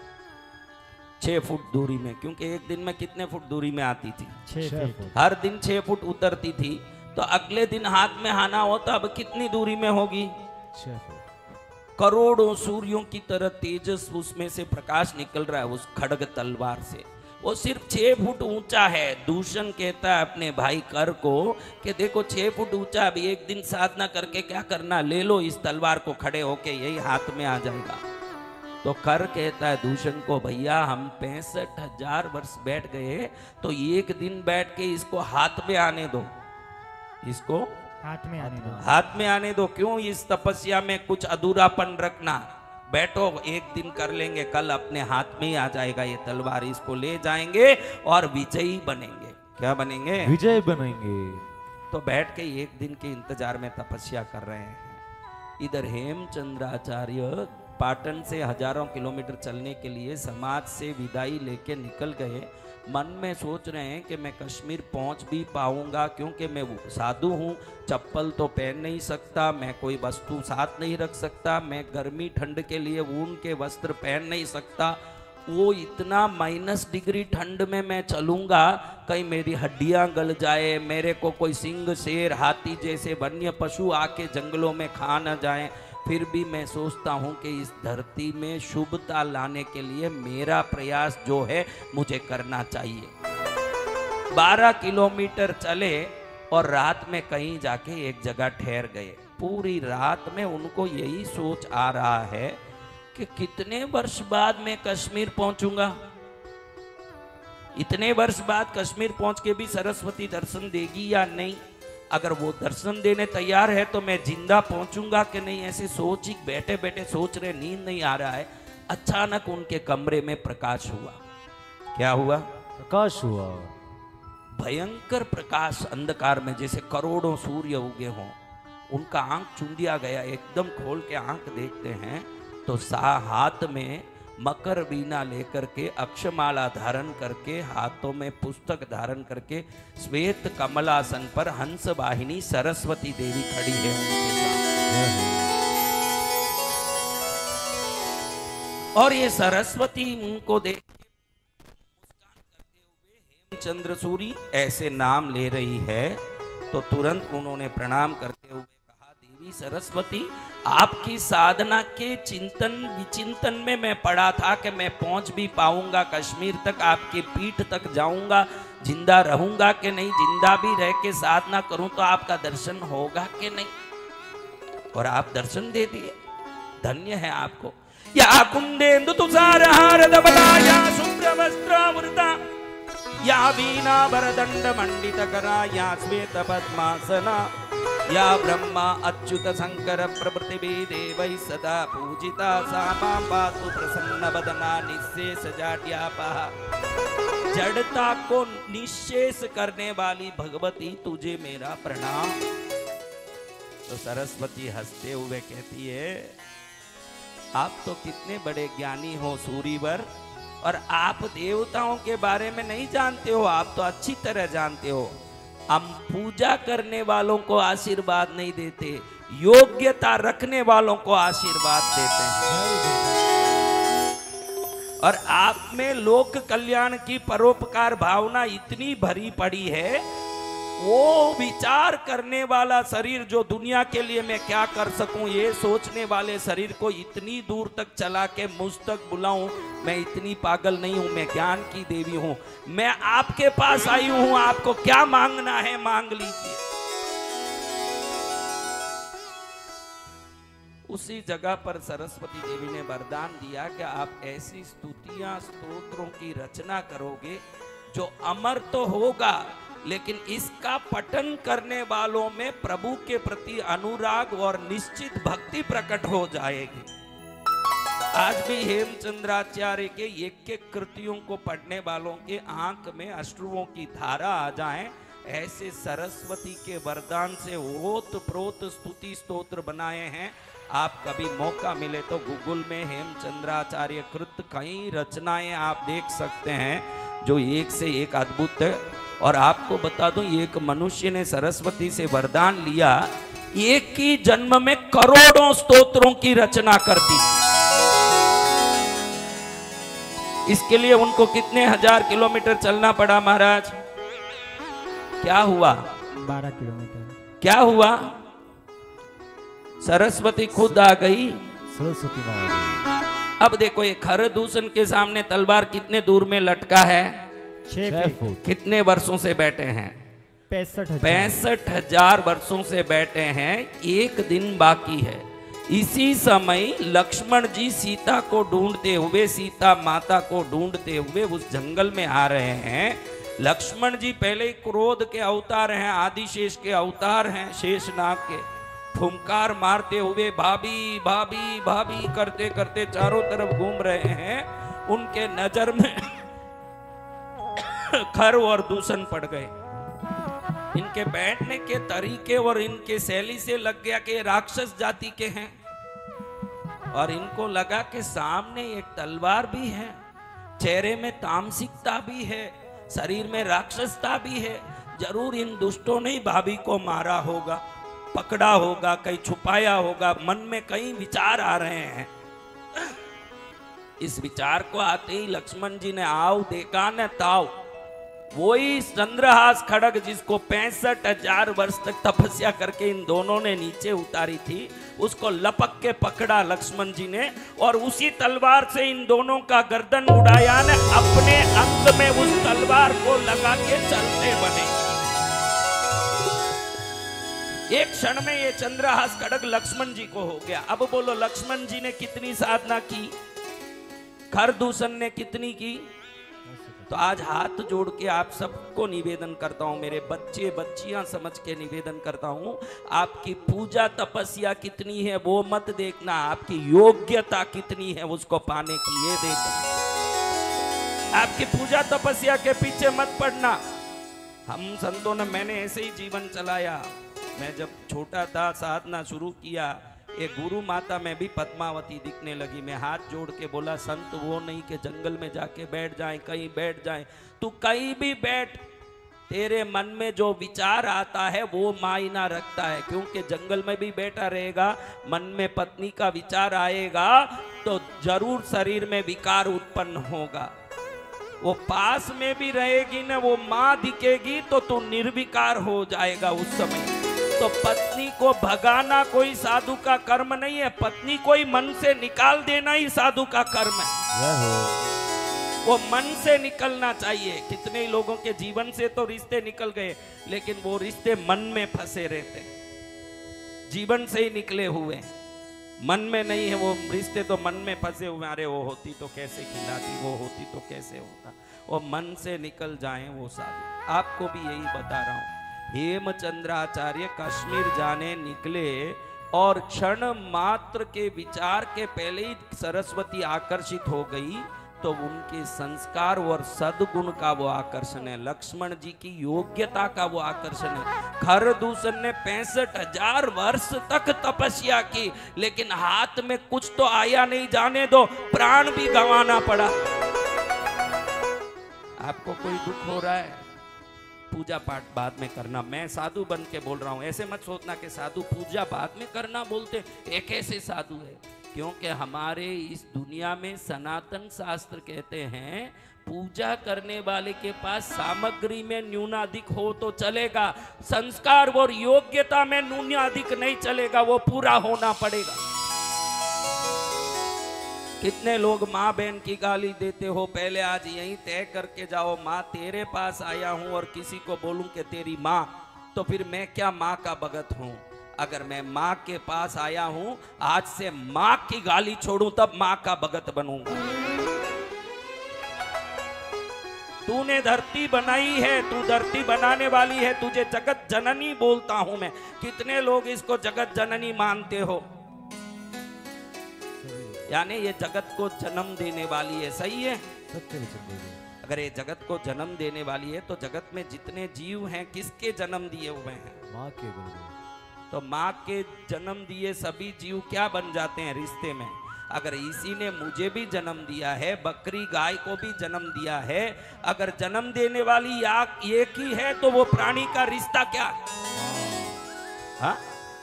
छह फुट दूरी में, क्योंकि एक दिन में कितने फुट दूरी में आती थी? छह फुट। हर दिन छह फुट उतरती थी, तो अगले दिन हाथ में आना हो तो अब कितनी दूरी में होगी? छह फुट। करोड़ों सूर्यों की तरह तेजस उसमें से प्रकाश निकल रहा है उस खड़ग तलवार से। वो सिर्फ छह फुट ऊंचा है। दूषण कहता है अपने भाई कर को कि देखो छह फुट ऊंचा, अभी एक दिन साधना करके क्या करना, ले लो इस तलवार को, खड़े होके यही हाथ में आ जाएगा। तो कर कहता है दूषण को, भैया हम पैंसठ हजार वर्ष बैठ गए, तो एक दिन बैठ के इसको हाथ में आने दो, इसको हाथ में आने दो। हाथ में आने दो। क्यों इस तपस्या में कुछ अधूरापन रखना? बैठो, एक दिन कर लेंगे, कल अपने हाथ में ही आ जाएगा ये तलवार। इसको ले जाएंगे और विजयी बनेंगे। क्या बनेंगे? विजय बनेंगे। तो बैठ के एक दिन के इंतजार में तपस्या कर रहे हैं। इधर हेमचंद्राचार्य पाटन से हजारों किलोमीटर चलने के लिए समाज से विदाई लेके निकल गए। मन में सोच रहे हैं कि मैं कश्मीर पहुंच भी पाऊंगा, क्योंकि मैं साधु हूं, चप्पल तो पहन नहीं सकता, मैं कोई वस्तु साथ नहीं रख सकता, मैं गर्मी ठंड के लिए ऊन के वस्त्र पहन नहीं सकता। वो इतना माइनस डिग्री ठंड में मैं चलूंगा, कहीं मेरी हड्डियां गल जाए, मेरे को कोई सिंह, शेर, हाथी जैसे वन्य पशु आके जंगलों में खा न जाए। फिर भी मैं सोचता हूं कि इस धरती में शुभता लाने के लिए मेरा प्रयास जो है मुझे करना चाहिए। बारह किलोमीटर चले और रात में कहीं जाके एक जगह ठहर गए। पूरी रात में उनको यही सोच आ रहा है कि कितने वर्ष बाद मैं कश्मीर पहुंचूंगा। इतने वर्ष बाद कश्मीर पहुंच के भी सरस्वती दर्शन देगी या नहीं? अगर वो दर्शन देने तैयार है तो मैं जिंदा पहुंचूंगा कि नहीं? ऐसे सोच ही बैठे बैठे सोच रहे, नींद नहीं आ रहा है। अचानक उनके कमरे में प्रकाश हुआ। क्या हुआ? प्रकाश हुआ। भयंकर प्रकाश अंधकार में, जैसे करोड़ों सूर्य उगे हों। उनका आंख चूंदिया गया। एकदम खोल के आंख देखते हैं तो सा हाथ में मकर वीणा लेकर के, अक्षमाला धारण करके, हाथों में पुस्तक धारण करके, श्वेत कमलासन पर हंस वाहिनी सरस्वती देवी खड़ी है उनके साथ। और ये सरस्वती उनको देख मुस्कान करते हुए हेमचंद्र सूरी ऐसे नाम ले रही है, तो तुरंत उन्होंने प्रणाम करते हुए कहा, देवी सरस्वती, आपकी साधना के चिंतन विचिंतन में मैं पड़ा था कि मैं पहुंच भी पाऊंगा कश्मीर तक, आपके पीठ तक जाऊंगा, जिंदा रहूंगा कि नहीं, जिंदा भी रह के साधना करूं तो आपका दर्शन होगा कि नहीं। और आप दर्शन दे दिए, धन्य है आपको। या कुंदेन्दु तुषार हार धवला या शुभ्र वस्त्रावृता या वीणा वरदंड मंडित करा या श्वेत पद्मासना या ब्रह्मा अच्युत शंकर प्रभृति देवै सदा पूजिता सा मां पातु प्रसन्न बदना निशेष जाड्यापा। जड़ता को निशेष करने वाली भगवती तुझे मेरा प्रणाम। तो सरस्वती हंसते हुए कहती है, आप तो कितने बड़े ज्ञानी हो सूरीवर, और आप देवताओं के बारे में नहीं जानते हो, आप तो अच्छी तरह जानते हो। हम पूजा करने वालों को आशीर्वाद नहीं देते, योग्यता रखने वालों को आशीर्वाद देते हैं। और आप में लोक कल्याण की परोपकार भावना इतनी भरी पड़ी है, वो विचार करने वाला शरीर जो दुनिया के लिए मैं क्या कर सकूं ये सोचने वाले शरीर को इतनी दूर तक चला के मुझ तक बुलाऊं, मैं इतनी पागल नहीं हूं, मैं ज्ञान की देवी हूं। मैं आपके पास आई हूं, आपको क्या मांगना है मांग लीजिए। उसी जगह पर सरस्वती देवी ने वरदान दिया कि आप ऐसी स्तुतियां स्तोत्रों की रचना करोगे जो अमर तो होगा, लेकिन इसका पठन करने वालों में प्रभु के प्रति अनुराग और निश्चित भक्ति प्रकट हो जाएगी। आज भी हेमचंद्राचार्य के एक एक कृतियों को पढ़ने वालों के आंख में अश्रुओं की धारा आ जाए, ऐसे सरस्वती के वरदान से ओत प्रोत स्तुति स्तोत्र बनाए हैं। आप कभी मौका मिले तो गूगल में हेमचंद्राचार्य कृत कई रचनाएं आप देख सकते हैं जो एक से एक अद्भुत है। और आपको बता दूं, एक मनुष्य ने सरस्वती से वरदान लिया, एक ही जन्म में करोड़ों स्तोत्रों की रचना कर दी। इसके लिए उनको कितने हजार किलोमीटर चलना पड़ा महाराज? क्या हुआ? बारह किलोमीटर। क्या हुआ? सरस्वती खुद आ गई। सरस्वती माँ। अब देखो, ये खरदूषण के सामने तलवार कितने दूर में लटका है? छह फुट। कितने वर्षों से बैठे हैं? पैंसठ पैंसठ हजार वर्षों से बैठे हैं। एक दिन बाकी है। इसी समय लक्ष्मण जी सीता को ढूंढते हुए, सीता माता को ढूंढते हुए उस जंगल में आ रहे हैं। लक्ष्मण जी पहले क्रोध के अवतार हैं, आदिशेष के अवतार हैं, शेषनाग के। फुंकार मारते हुए भाभी भाभी भाभी करते करते चारों तरफ घूम रहे हैं। उनके नजर में खर और दूषण पड़ गए। इनके बैठने के तरीके और इनके शैली से लग गया कि राक्षस जाति के हैं, और इनको लगा कि सामने एक तलवार भी है, चेहरे में तामसिकता भी है, शरीर में राक्षसता भी है। जरूर इन दुष्टों ने भाभी को मारा होगा, पकड़ा होगा, कहीं छुपाया होगा। मन में कई विचार आ रहे हैं। इस विचार को आते ही लक्ष्मण जी ने आव देखा न ताव, वही चंद्रहास खड़ग जिसको पैंसठ हजार वर्ष तक तपस्या करके इन दोनों ने नीचे उतारी थी, उसको लपक के पकड़ा लक्ष्मण जी ने, और उसी तलवार से इन दोनों का गर्दन उड़ाया ने अपने अंग में उस तलवार को लगा के चलते बने। एक क्षण में ये चंद्रहास खड़ग लक्ष्मण जी को हो गया। अब बोलो, लक्ष्मण जी ने कितनी साधना की, खरदूषण ने कितनी की? तो आज हाथ जोड़ के आप सबको निवेदन करता हूं, मेरे बच्चे बच्चियां समझ के निवेदन करता हूं, आपकी पूजा तपस्या कितनी है वो मत देखना, आपकी योग्यता कितनी है उसको पाने की ये देखना। आपकी पूजा तपस्या के पीछे मत पड़ना। हम संतों ने, मैंने ऐसे ही जीवन चलाया। मैं जब छोटा था साधना शुरू किया, एक गुरु माता में भी पद्मावती दिखने लगी। मैं हाथ जोड़ के बोला, संत वो नहीं कि जंगल में जाके बैठ जाए, कहीं बैठ जाए। तू कहीं भी बैठ, तेरे मन में जो विचार आता है वो मायना रखता है, क्योंकि जंगल में भी बैठा रहेगा, मन में पत्नी का विचार आएगा तो जरूर शरीर में विकार उत्पन्न होगा। वो पास में भी रहेगी ना, वो माँ दिखेगी तो तू निर्विकार हो जाएगा उस समय। तो पत्नी को भगाना कोई साधु का कर्म नहीं है, पत्नी को ही मन से निकाल देना ही साधु का कर्म है। वो मन से निकलना चाहिए। कितने लोगों के जीवन से तो रिश्ते निकल गए, लेकिन वो रिश्ते मन में फंसे रहते, जीवन से ही निकले हुए, मन में नहीं है वो रिश्ते, तो मन में फंसे हुए। अरे वो होती तो कैसे खिलाती, वो होती तो कैसे होता, और मन से निकल जाएं वो साधु। आपको भी यही बता रहा हूं। हेमचंद्राचार्य कश्मीर जाने निकले और क्षण मात्र के विचार के पहले ही सरस्वती आकर्षित हो गई, तो उनके संस्कार और सद्गुण का वो आकर्षण है, लक्ष्मण जी की योग्यता का वो आकर्षण है। खरदूषण ने पैंसठ हजार वर्ष तक तपस्या की, लेकिन हाथ में कुछ तो आया नहीं, जाने दो प्राण भी गंवाना पड़ा। आपको कोई दुख हो रहा है, पूजा पाठ बाद में करना। मैं साधु बन के बोल रहा हूं, ऐसे मत सोचना कि साधु पूजा बाद में करना बोलते, एक ऐसे साधु है। क्योंकि हमारे इस दुनिया में सनातन शास्त्र कहते हैं पूजा करने वाले के पास सामग्री में न्यूनाधिक हो तो चलेगा, संस्कार और योग्यता में न्यूनाधिक नहीं चलेगा, वो पूरा होना पड़ेगा। कितने लोग माँ बहन की गाली देते हो, पहले आज यहीं तय करके जाओ माँ तेरे पास आया हूं और किसी को बोलूं कि तेरी माँ, तो फिर मैं क्या माँ का भगत हूं। अगर मैं माँ के पास आया हूं, आज से माँ की गाली छोड़ूं तब माँ का भगत बनूंगा। तूने धरती बनाई है, तू धरती बनाने वाली है, तुझे जगत जननी बोलता हूं मैं। कितने लोग इसको जगत जननी मानते हो, यानी ये जगत को जन्म देने वाली है, सही है। अगर ये जगत को जन्म देने वाली है तो जगत में जितने जीव हैं किसके जन्म दिए हुए हैं? माँ के गुरुदेव। तो माँ के जन्म दिए सभी जीव क्या बन जाते हैं रिश्ते में? अगर इसी ने मुझे भी जन्म दिया है, बकरी गाय को भी जन्म दिया है, अगर जन्म देने वाली या एक ही है तो वो प्राणी का रिश्ता क्या? हाँ,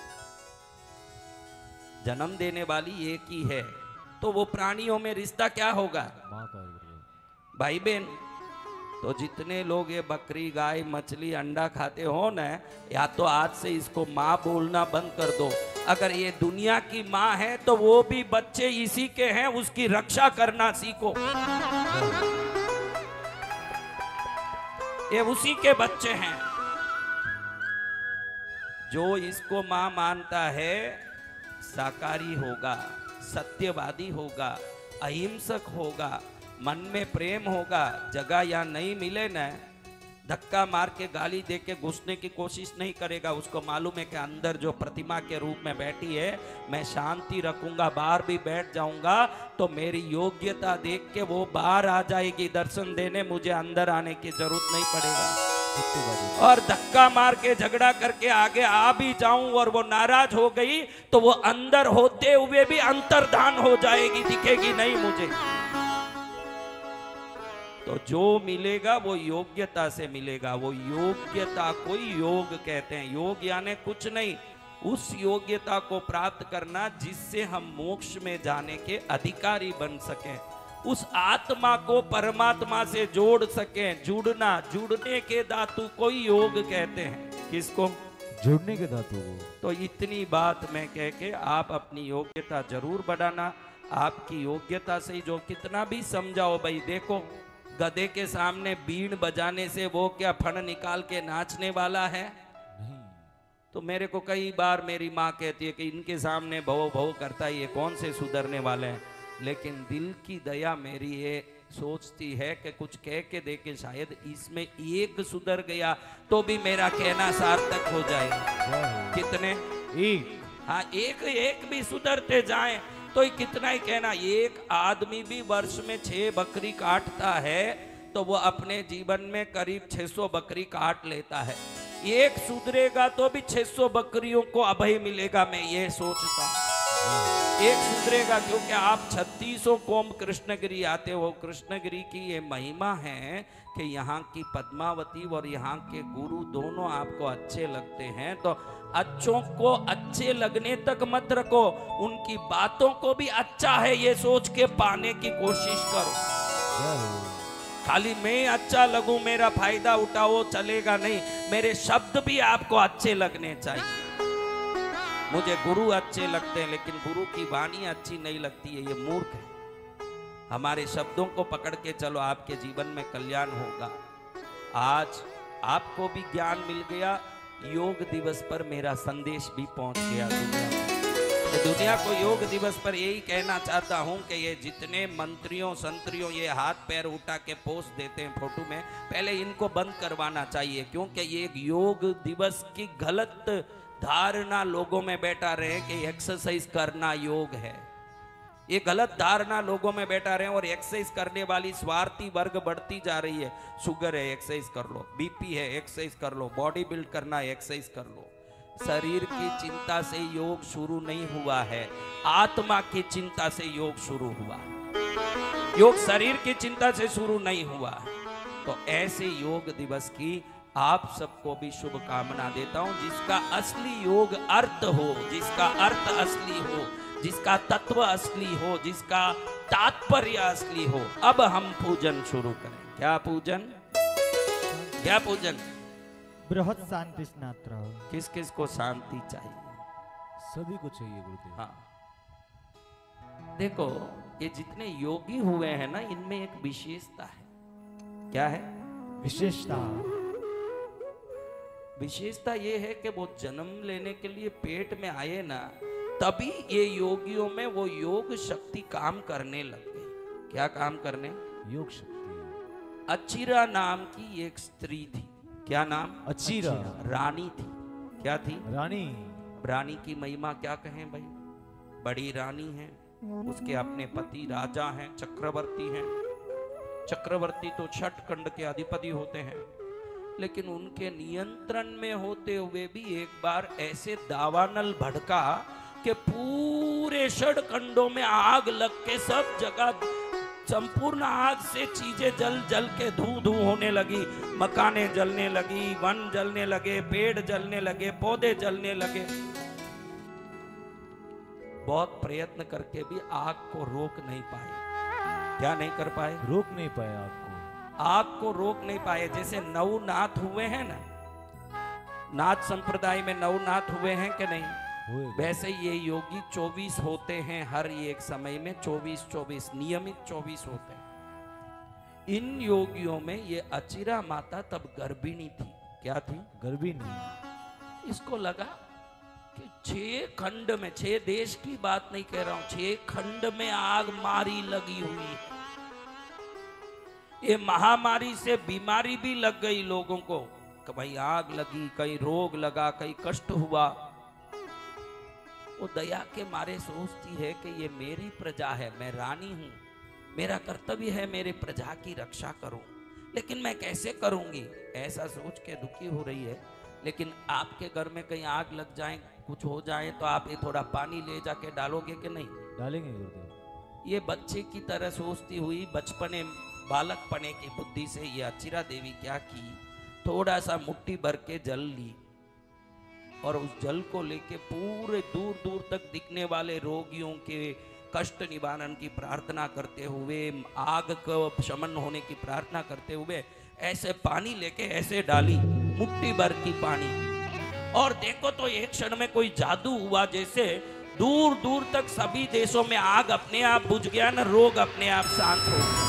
जन्म देने वाली एक ही है तो वो प्राणियों में रिश्ता क्या होगा? माँ का गुरुदेव। भाई बहन, तो जितने लोग ये बकरी गाय मछली अंडा खाते हो ना, या तो आज से इसको माँ बोलना बंद कर दो। अगर ये दुनिया की माँ है तो वो भी बच्चे इसी के हैं, उसकी रक्षा करना सीखो। ये उसी के बच्चे हैं। जो इसको माँ मानता है शाकाहारी होगा, सत्यवादी होगा, अहिंसक होगा, मन में प्रेम होगा। जगह या नहीं मिले न, धक्का मार के गाली दे के घुसने की कोशिश नहीं करेगा। उसको मालूम है कि अंदर जो प्रतिमा के रूप में बैठी है, मैं शांति रखूंगा, बाहर भी बैठ जाऊंगा तो मेरी योग्यता देख के वो बाहर आ जाएगी दर्शन देने, मुझे अंदर आने की जरूरत नहीं पड़ेगा। और धक्का मार के झगड़ा करके आगे आ भी जाऊं और वो नाराज हो गई तो वो अंदर होते हुए भी अंतर्धान हो जाएगी, दिखेगी नहीं मुझे। तो जो मिलेगा वो योग्यता से मिलेगा। वो योग्यता को योग कहते हैं। योग यानी कुछ नहीं, उस योग्यता को प्राप्त करना जिससे हम मोक्ष में जाने के अधिकारी बन सकें, उस आत्मा को परमात्मा से जोड़ सकें। जुड़ना, जुड़ने के धातु को योग कहते हैं। किसको? जुड़ने के धातु को। तो इतनी बात मैं कह के आप अपनी योग्यता जरूर बढ़ाना। आपकी योग्यता से ही जो कितना भी समझाओ, भाई देखो गधे के सामने बीन बजाने से वो क्या फण निकाल के नाचने वाला है? नहीं। तो मेरे को कई बार मेरी माँ कहती है कि इनके सामने भव भव करता है, ये कौन से सुधरने वाले हैं। लेकिन दिल की दया मेरी ये सोचती है कि कुछ कह के देखे, शायद इसमें एक सुधर गया तो भी मेरा कहना सार्थक हो जाए। कितने? एक। हाँ, एक एक भी सुधरते जाएं तो कितना ही कहना। एक आदमी भी वर्ष में छह बकरी काटता है तो वो अपने जीवन में करीब छह सौ बकरी काट लेता है। एक सुधरेगा तो भी छह सौ बकरियों को अभय मिलेगा, मैं ये सोचता हूँ। एक सुधरेगा क्योंकि आप छत्तीसों कोम कृष्णगिरी आते हो। कृष्णगिरी की ये महिमा है कि यहाँ की पद्मावती और यहाँ के गुरु दोनों आपको अच्छे लगते हैं, तो अच्छों को अच्छे लगने तक मत रखो, उनकी बातों को भी अच्छा है ये सोच के पाने की कोशिश करो। खाली मैं अच्छा लगूं, मेरा फायदा उठाओ, चलेगा नहीं। मेरे शब्द भी आपको अच्छे लगने चाहिए। मुझे गुरु अच्छे लगते हैं लेकिन गुरु की वाणी अच्छी नहीं लगती है, ये मूर्ख है। हमारे शब्दों को पकड़ के चलो, आपके जीवन में कल्याण होगा। आज आपको भी ज्ञान मिल गया, योग दिवस पर मेरा संदेश भी पहुंच गया दुनिया में। दुनिया को योग दिवस पर यही कहना चाहता हूं कि ये जितने मंत्रियों संतरियों ये हाथ पैर उठा के पोस्ट देते हैं फोटो में, पहले इनको बंद करवाना चाहिए, क्योंकि ये एक योग दिवस की गलत धारणा लोगों में बैठा रहे कि एक्सरसाइज करना योग है। ये गलत धारणा लोगों में बैठा रहे और एक्सरसाइज करने वाली स्वार्थी वर्ग बढ़ती जा रही है। शुगर है एक्सरसाइज कर लो, बीपी है एक्सरसाइज कर लो, बॉडी बिल्ड करना है एक्सरसाइज कर लो। शरीर की चिंता से योग शुरू नहीं हुआ है, आत्मा की चिंता से योग शुरू हुआ। योग शरीर की चिंता से शुरू नहीं हुआ। तो ऐसे योग दिवस की आप सबको भी शुभकामना देता हूं, जिसका असली योग अर्थ हो, जिसका अर्थ असली हो, जिसका तत्व असली हो, जिसका तात्पर्य असली हो। अब हम पूजन शुरू करें। क्या पूजन? क्या पूजन? बृहत शांति स्नात्र। किस किस को शांति चाहिए? सभी को चाहिए गुरुदेव। हाँ, देखो ये जितने योगी हुए हैं ना, इनमें एक विशेषता है। क्या है विशेषता? विशेषता ये है कि वो जन्म लेने के लिए पेट में आए ना, तभी ये योगियों में वो योग शक्ति काम करने लग गई। क्या काम करने? योग शक्ति। अचिरा नाम की एक स्त्री थी। क्या नाम? अचिरा। रानी थी। क्या थी? रानी। रानी की महिमा क्या कहें भाई, बड़ी रानी है, उसके अपने पति राजा हैं, चक्रवर्ती हैं। चक्रवर्ती तो छठ खंड के अधिपति होते हैं, लेकिन उनके नियंत्रण में होते हुए भी एक बार ऐसे दावानल भड़का कि पूरे षड खंडों में आग लग के सब जगह संपूर्ण आग से चीजें जल जल के धू धू होने लगी। मकाने जलने लगी, वन जलने लगे, पेड़ जलने लगे, पौधे जलने लगे। बहुत प्रयत्न करके भी आग को रोक नहीं पाए। क्या नहीं कर पाए? रोक नहीं पाए आग को। आग को रोक नहीं पाए। जैसे नवनाथ हुए हैं ना, नाथ संप्रदाय में नवनाथ हुए हैं कि नहीं, वैसे ये योगी चौबीस होते हैं हर एक समय में। चौबीस चौबीस नियमित चौबीस होते हैं। इन योगियों में ये अचिरा माता तब गर्भिणी थी। क्या थी? गर्भिणी। इसको लगा कि छह खंड में, छह देश की बात नहीं कह रहा हूं, छह खंड में आग मारी लगी हुई। ये महामारी से बीमारी भी लग गई लोगों को, कि भाई आग लगी, कहीं रोग लगा, कहीं कष्ट हुआ। वो दया के मारे सोचती है कि ये मेरी प्रजा है, मैं रानी हूं, मेरा कर्तव्य है मेरे प्रजा की रक्षा करूं, लेकिन मैं कैसे करूंगी, ऐसा सोच के दुखी हो रही है। लेकिन आपके घर में कहीं आग लग जाए, कुछ हो जाए, तो आप ये थोड़ा पानी ले जाके डालोगे कि नहीं? डालेंगे गुरुदेव। ये बच्चे की तरह सोचती हुई बचपने बालकपने की बुद्धि से ये अचिरा देवी क्या की, थोड़ा सा मुट्ठी भर के जल ली और उस जल को लेके पूरे दूर दूर तक दिखने वाले रोगियों के कष्ट निवारण की प्रार्थना करते हुए, आग को शमन होने की प्रार्थना करते हुए ऐसे पानी लेके ऐसे डाली, मुट्ठी भर की पानी। और देखो तो एक क्षण में कोई जादू हुआ, जैसे दूर दूर तक सभी देशों में आग अपने आप बुझ गया ना, रोग अपने आप शांत हो गया।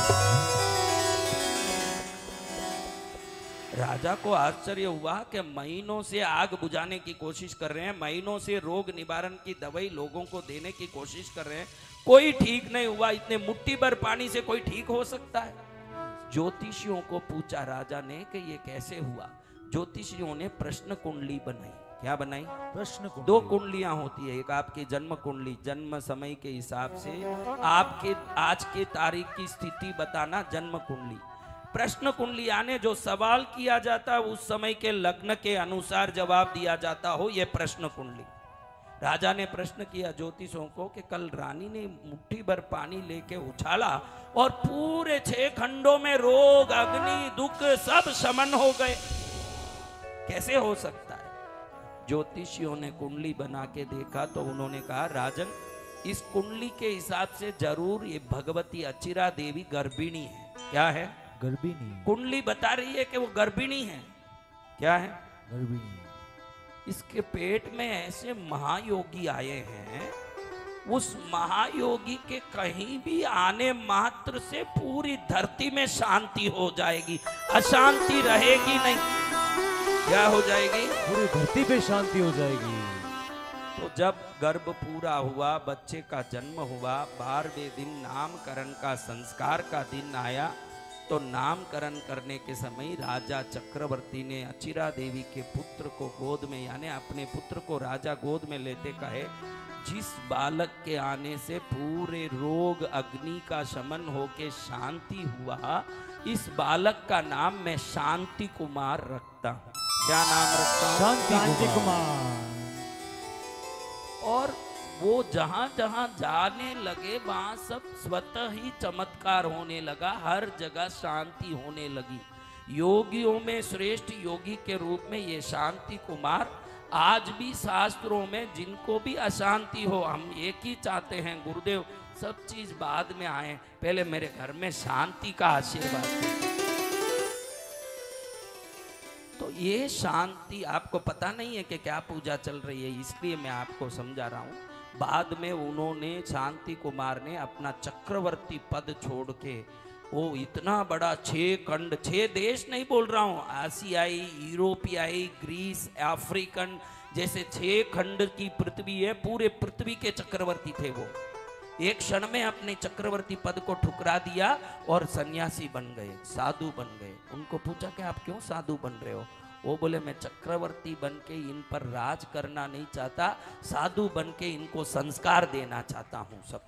राजा को आश्चर्य हुआ कि महीनों से आग बुझाने की कोशिश कर रहे हैं, महीनों से रोग निवारण की दवाई लोगों को देने की कोशिश कर रहे हैं, कोई ठीक नहीं हुआ। इतने मुट्ठी भर पानी से कोई ठीक हो सकता है? ज्योतिषियों को पूछा राजा ने कि ये कैसे हुआ। ज्योतिषियों ने प्रश्न कुंडली बनाई। क्या बनाई? प्रश्न कुंडली। दो कुंडलियां होती है, एक आपकी जन्म कुंडली, जन्म समय के हिसाब से आपके आज के तारीख की स्थिति बताना, जन्म कुंडली। प्रश्न कुंडली यानी जो सवाल किया जाता है उस समय के लग्न के अनुसार जवाब दिया जाता हो, यह प्रश्न कुंडली। राजा ने प्रश्न किया ज्योतिषों को कि कल रानी ने मुट्ठी भर पानी लेके उछाला और पूरे छह खंडों में रोग, अग्नि, दुख सब शमन हो गए, कैसे हो सकता है? ज्योतिषियों ने कुंडली बना के देखा तो उन्होंने कहा, राजन, इस कुंडली के हिसाब से जरूर ये भगवती अचिरा देवी गर्भिणी है। क्या है? गर्भिणी। कुंडली बता रही है कि वो गर्भिणी है। क्या है? गर्भिणी। इसके पेट में ऐसे महायोगी आए हैं, उस महायोगी के कहीं भी आने मात्र से पूरी धरती में शांति हो जाएगी, अशांति रहेगी नहीं। क्या हो जाएगी? पूरी धरती पे शांति हो जाएगी। तो तो जब गर्भ पूरा हुआ, बच्चे का जन्म हुआ, बारहवें दिन नामकरण का संस्कार का दिन आया, तो नामकरण करने के समय राजा चक्रवर्ती ने अचिरा देवी के पुत्र को गोद में, यानी अपने पुत्र को राजा गोद में लेते कहे, जिस बालक के आने से पूरे रोग अग्नि का शमन होके शांति हुआ, इस बालक का नाम मैं शांति कुमार रखता हूं। क्या नाम रखता हूं? शांति शांति कुमार। कुमार। और वो जहां जहां जाने लगे वहां सब स्वतः ही चमत्कार होने लगा, हर जगह शांति होने लगी। योगियों में श्रेष्ठ योगी के रूप में ये शांति कुमार आज भी शास्त्रों में, जिनको भी अशांति हो, हम एक ही चाहते हैं गुरुदेव सब चीज बाद में आए, पहले मेरे घर में शांति का आशीर्वाद दे। तो ये शांति आपको पता नहीं है कि क्या पूजा चल रही है, इसलिए मैं आपको समझा रहा हूं। बाद में उन्होंने, शांति कुमार ने अपना चक्रवर्ती पद छोड़ के, वो इतना बड़ा छह खंड, छह देश नहीं बोल रहा हूं, आसियाई, यूरोपियाई, ग्रीस, अफ्रीकन जैसे छह खंड की पृथ्वी है, पूरे पृथ्वी के चक्रवर्ती थे वो। एक क्षण में अपने चक्रवर्ती पद को ठुकरा दिया और सन्यासी बन गए, साधु बन गए। उनको पूछा कि आप क्यों साधु बन रहे हो? वो बोले मैं चक्रवर्ती बन के इन पर राज करना नहीं चाहता, साधु बन के इनको संस्कार देना चाहता हूं सबको।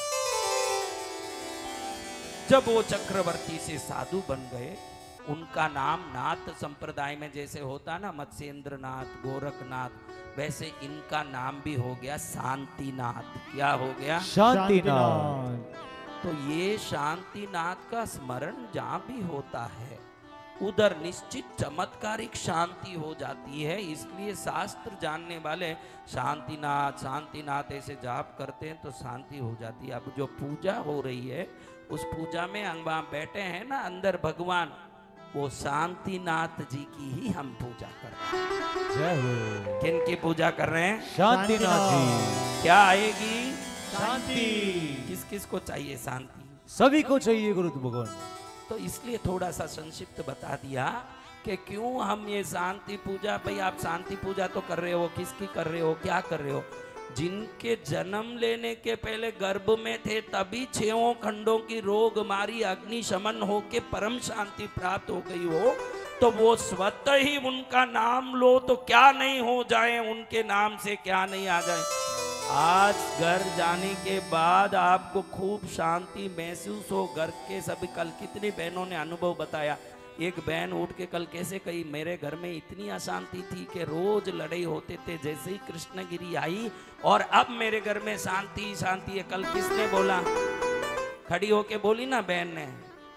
जब वो चक्रवर्ती से साधु बन गए, उनका नाम नाथ संप्रदाय में जैसे होता ना मत्स्येंद्र नाथ, गोरखनाथ, वैसे इनका नाम भी हो गया शांतिनाथ। क्या हो गया? शांतिनाथ। तो ये शांतिनाथ का स्मरण जहां भी होता है उधर निश्चित चमत्कारिक शांति हो जाती है। इसलिए शास्त्र जानने वाले शांतिनाथ शांतिनाथ ऐसे जाप करते हैं तो शांति हो जाती है। अब जो पूजा हो रही है उस पूजा में हम वहां बैठे हैं ना अंदर भगवान, वो शांतिनाथ जी की ही हम पूजा कर रहे हैं। जय हो। किन की पूजा कर रहे हैं? शांतिनाथ जी। क्या आएगी? शांति। किस किस को चाहिए शांति? सभी को चाहिए गुरु भगवान। तो इसलिए थोड़ा सा संक्षिप्त बता दिया कि क्यों हम ये शांति पूजा, भाई आप शांति पूजा तो कर रहे हो, किसकी कर रहे हो, क्या कर रहे हो? जिनके जन्म लेने के पहले गर्भ में थे तभी छयों खंडों की रोग मारी अग्नि शमन हो के परम शांति प्राप्त हो गई हो, तो वो स्वतः ही उनका नाम लो तो क्या नहीं हो जाए, उनके नाम से क्या नहीं आ जाए। आज घर जाने के बाद आपको खूब शांति महसूस हो। घर के सभी, कल कितनी बहनों ने अनुभव बताया, एक बहन उठ के कल कैसे कही, मेरे घर में इतनी अशांति थी कि रोज लड़ाई होते थे, जैसे ही कृष्णगिरी आई और अब मेरे घर में शांति शांति है। कल किसने बोला? खड़ी होके बोली ना बहन ने।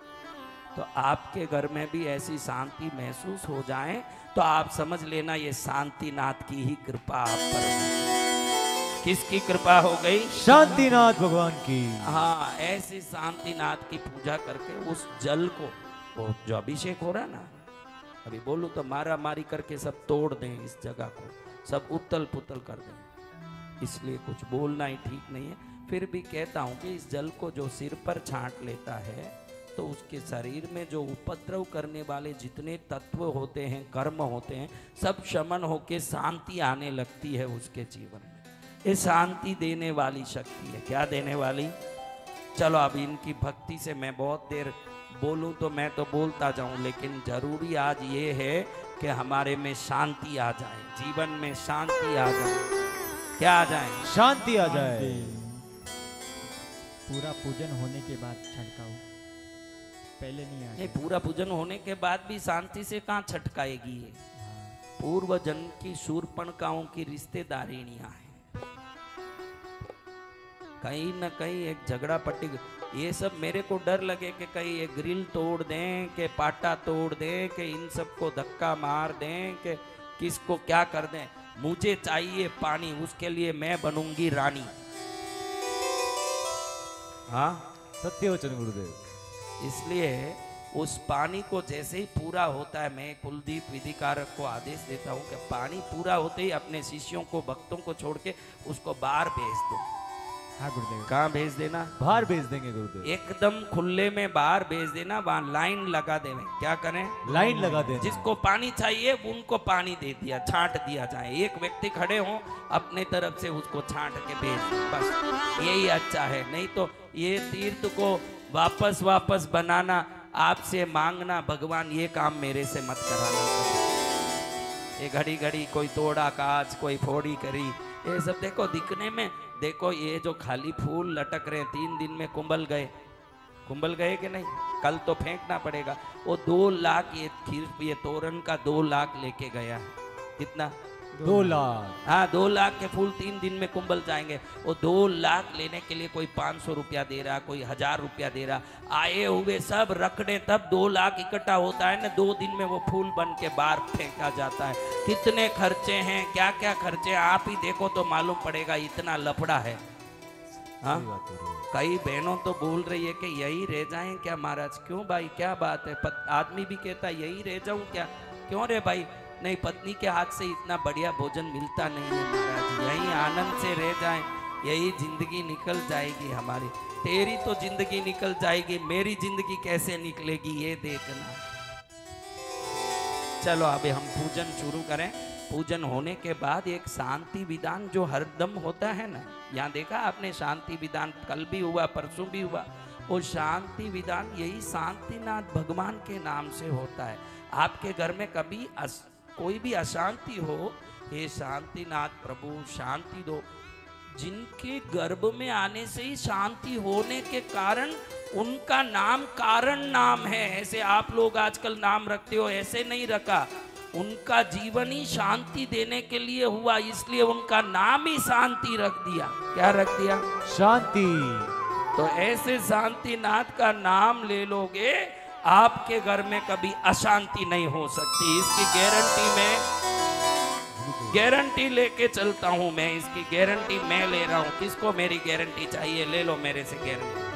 तो आपके घर में भी ऐसी शांति महसूस हो जाए तो आप समझ लेना ये शांतिनाथ की ही कृपा आप पर। किसकी कृपा हो गई? शांतिनाथ भगवान की। हाँ, ऐसी शांतिनाथ की पूजा करके उस जल को, वो जो अभिषेक हो रहा है ना, अभी बोलूं तो मारा मारी करके सब तोड़ दें, इस जगह को सब उतल पुतल कर दें, इसलिए कुछ बोलना ही ठीक नहीं है। फिर भी कहता हूं कि इस जल को जो सिर पर छांट लेता है तो उसके शरीर में जो उपद्रव करने वाले जितने तत्व होते हैं, कर्म होते हैं, सब शमन होके शांति आने लगती है उसके जीवन में। ये शांति देने वाली शक्ति है। क्या देने वाली? चलो अब इनकी भक्ति से मैं बहुत देर बोलूं तो मैं तो बोलता जाऊं, लेकिन जरूरी आज ये है कि हमारे में शांति आ जाए, जीवन में शांति आ जाए। क्या आ जाए? शांति आ जाए। पूरा पूजन होने के बाद छटकाओ, पहले नहीं आ। नहीं, पूरा पूजन होने के बाद भी शांति से कहाँ छटकाएगी ये? पूर्व जन्म की शूर्पणखाओं की रिश्तेदारिणियां हैं, कहीं न कहीं एक झगड़ा पट्टी। ये सब मेरे को डर लगे कि कहीं ये ग्रिल तोड़ दें, कि पाटा तोड़ दें, कि इन सबको धक्का मार दें, कि किसको क्या कर दें। मुझे चाहिए पानी, उसके लिए मैं बनूंगी रानी। हाँ, सत्य वचन गुरुदेव। इसलिए उस पानी को जैसे ही पूरा होता है, मैं कुलदीप विधिकारक को आदेश देता हूँ कि पानी पूरा होते ही अपने शिष्यों को, भक्तों को छोड़ के उसको बाहर भेज दो। हाँ गुरुदेव। कहाँ भेज देना? बाहर भेज देंगे गुरुदेव। एकदम खुले में बाहर भेज देना, वहां लाइन लगा देवे। क्या करें? लाइन लगा देना। जिसको पानी चाहिए उनको पानी दे दिया, छांट दिया जाए। एक व्यक्ति खड़े हो अपने तरफ से उसको छांट के भेज दो, बस यही अच्छा है। नहीं तो ये तीर्थ को वापस वापस बनाना, आपसे मांगना भगवान ये काम मेरे से मत कराना। ये घड़ी घड़ी कोई तोड़ा कांच, कोई फोड़ी करी, ये सब देखो दिखने में। देखो ये जो खाली फूल लटक रहे हैं, तीन दिन में कुंबल गए। कुंबल गए कि नहीं? कल तो फेंकना पड़ेगा। वो दो लाख ये खीर ये तोरण का दो लाख लेके गया है। कितना? दो लाख। हाँ, दो लाख के फूल तीन दिन में कुंबल जाएंगे। वो दो लाख लेने के लिए कोई पाँच सौ रुपया दे रहा, कोई हजार रुपया दे रहा। आए हुए सब रखने तब दो लाख इकट्ठा होता है ना, दो दिन में वो फूल बन के बाहर फेंका जाता है। कितने खर्चे हैं, क्या क्या खर्चे, आप ही देखो तो मालूम पड़ेगा। इतना लफड़ा है। हाँ, कई बहनों तो बोल रही है कि यही रह जाएं क्या महाराज? क्यों भाई, क्या बात है? पत, आदमी भी कहता है यही रह जाऊं क्या? क्यों रे भाई? नहीं, पत्नी के हाथ से इतना बढ़िया भोजन मिलता नहीं है महाराज। यही आनंद से रह जाएं, यही जिंदगी निकल जाएगी हमारी। तेरी तो जिंदगी निकल जाएगी, मेरी जिंदगी कैसे निकलेगी ये देखना। चलो अभी हम पूजन शुरू करें। पूजन होने के बाद एक शांति विधान जो हरदम होता है ना, यहाँ देखा आपने शांति विधान कल भी हुआ, परसों भी हुआ। वो शांति विधान यही शांतिनाथ भगवान के नाम से होता है। आपके घर में कभी अस, कोई भी अशांति हो, हे शांतिनाथ प्रभु शांति दो। जिनके गर्भ में आने से ही शांति होने के कारण उनका नाम कारण नाम है। ऐसे आप लोग आजकल नाम रखते हो, ऐसे नहीं रखा। उनका जीवन ही शांति देने के लिए हुआ, इसलिए उनका नाम ही शांति रख दिया। क्या रख दिया? शांति। तो ऐसे शांतिनाथ का नाम ले लोगे, आपके घर में कभी अशांति नहीं हो सकती। इसकी गारंटी मैं गारंटी लेके चलता हूं। मैं इसकी गारंटी मैं ले रहा हूं। किसको मेरी गारंटी चाहिए? ले लो मेरे से गारंटी।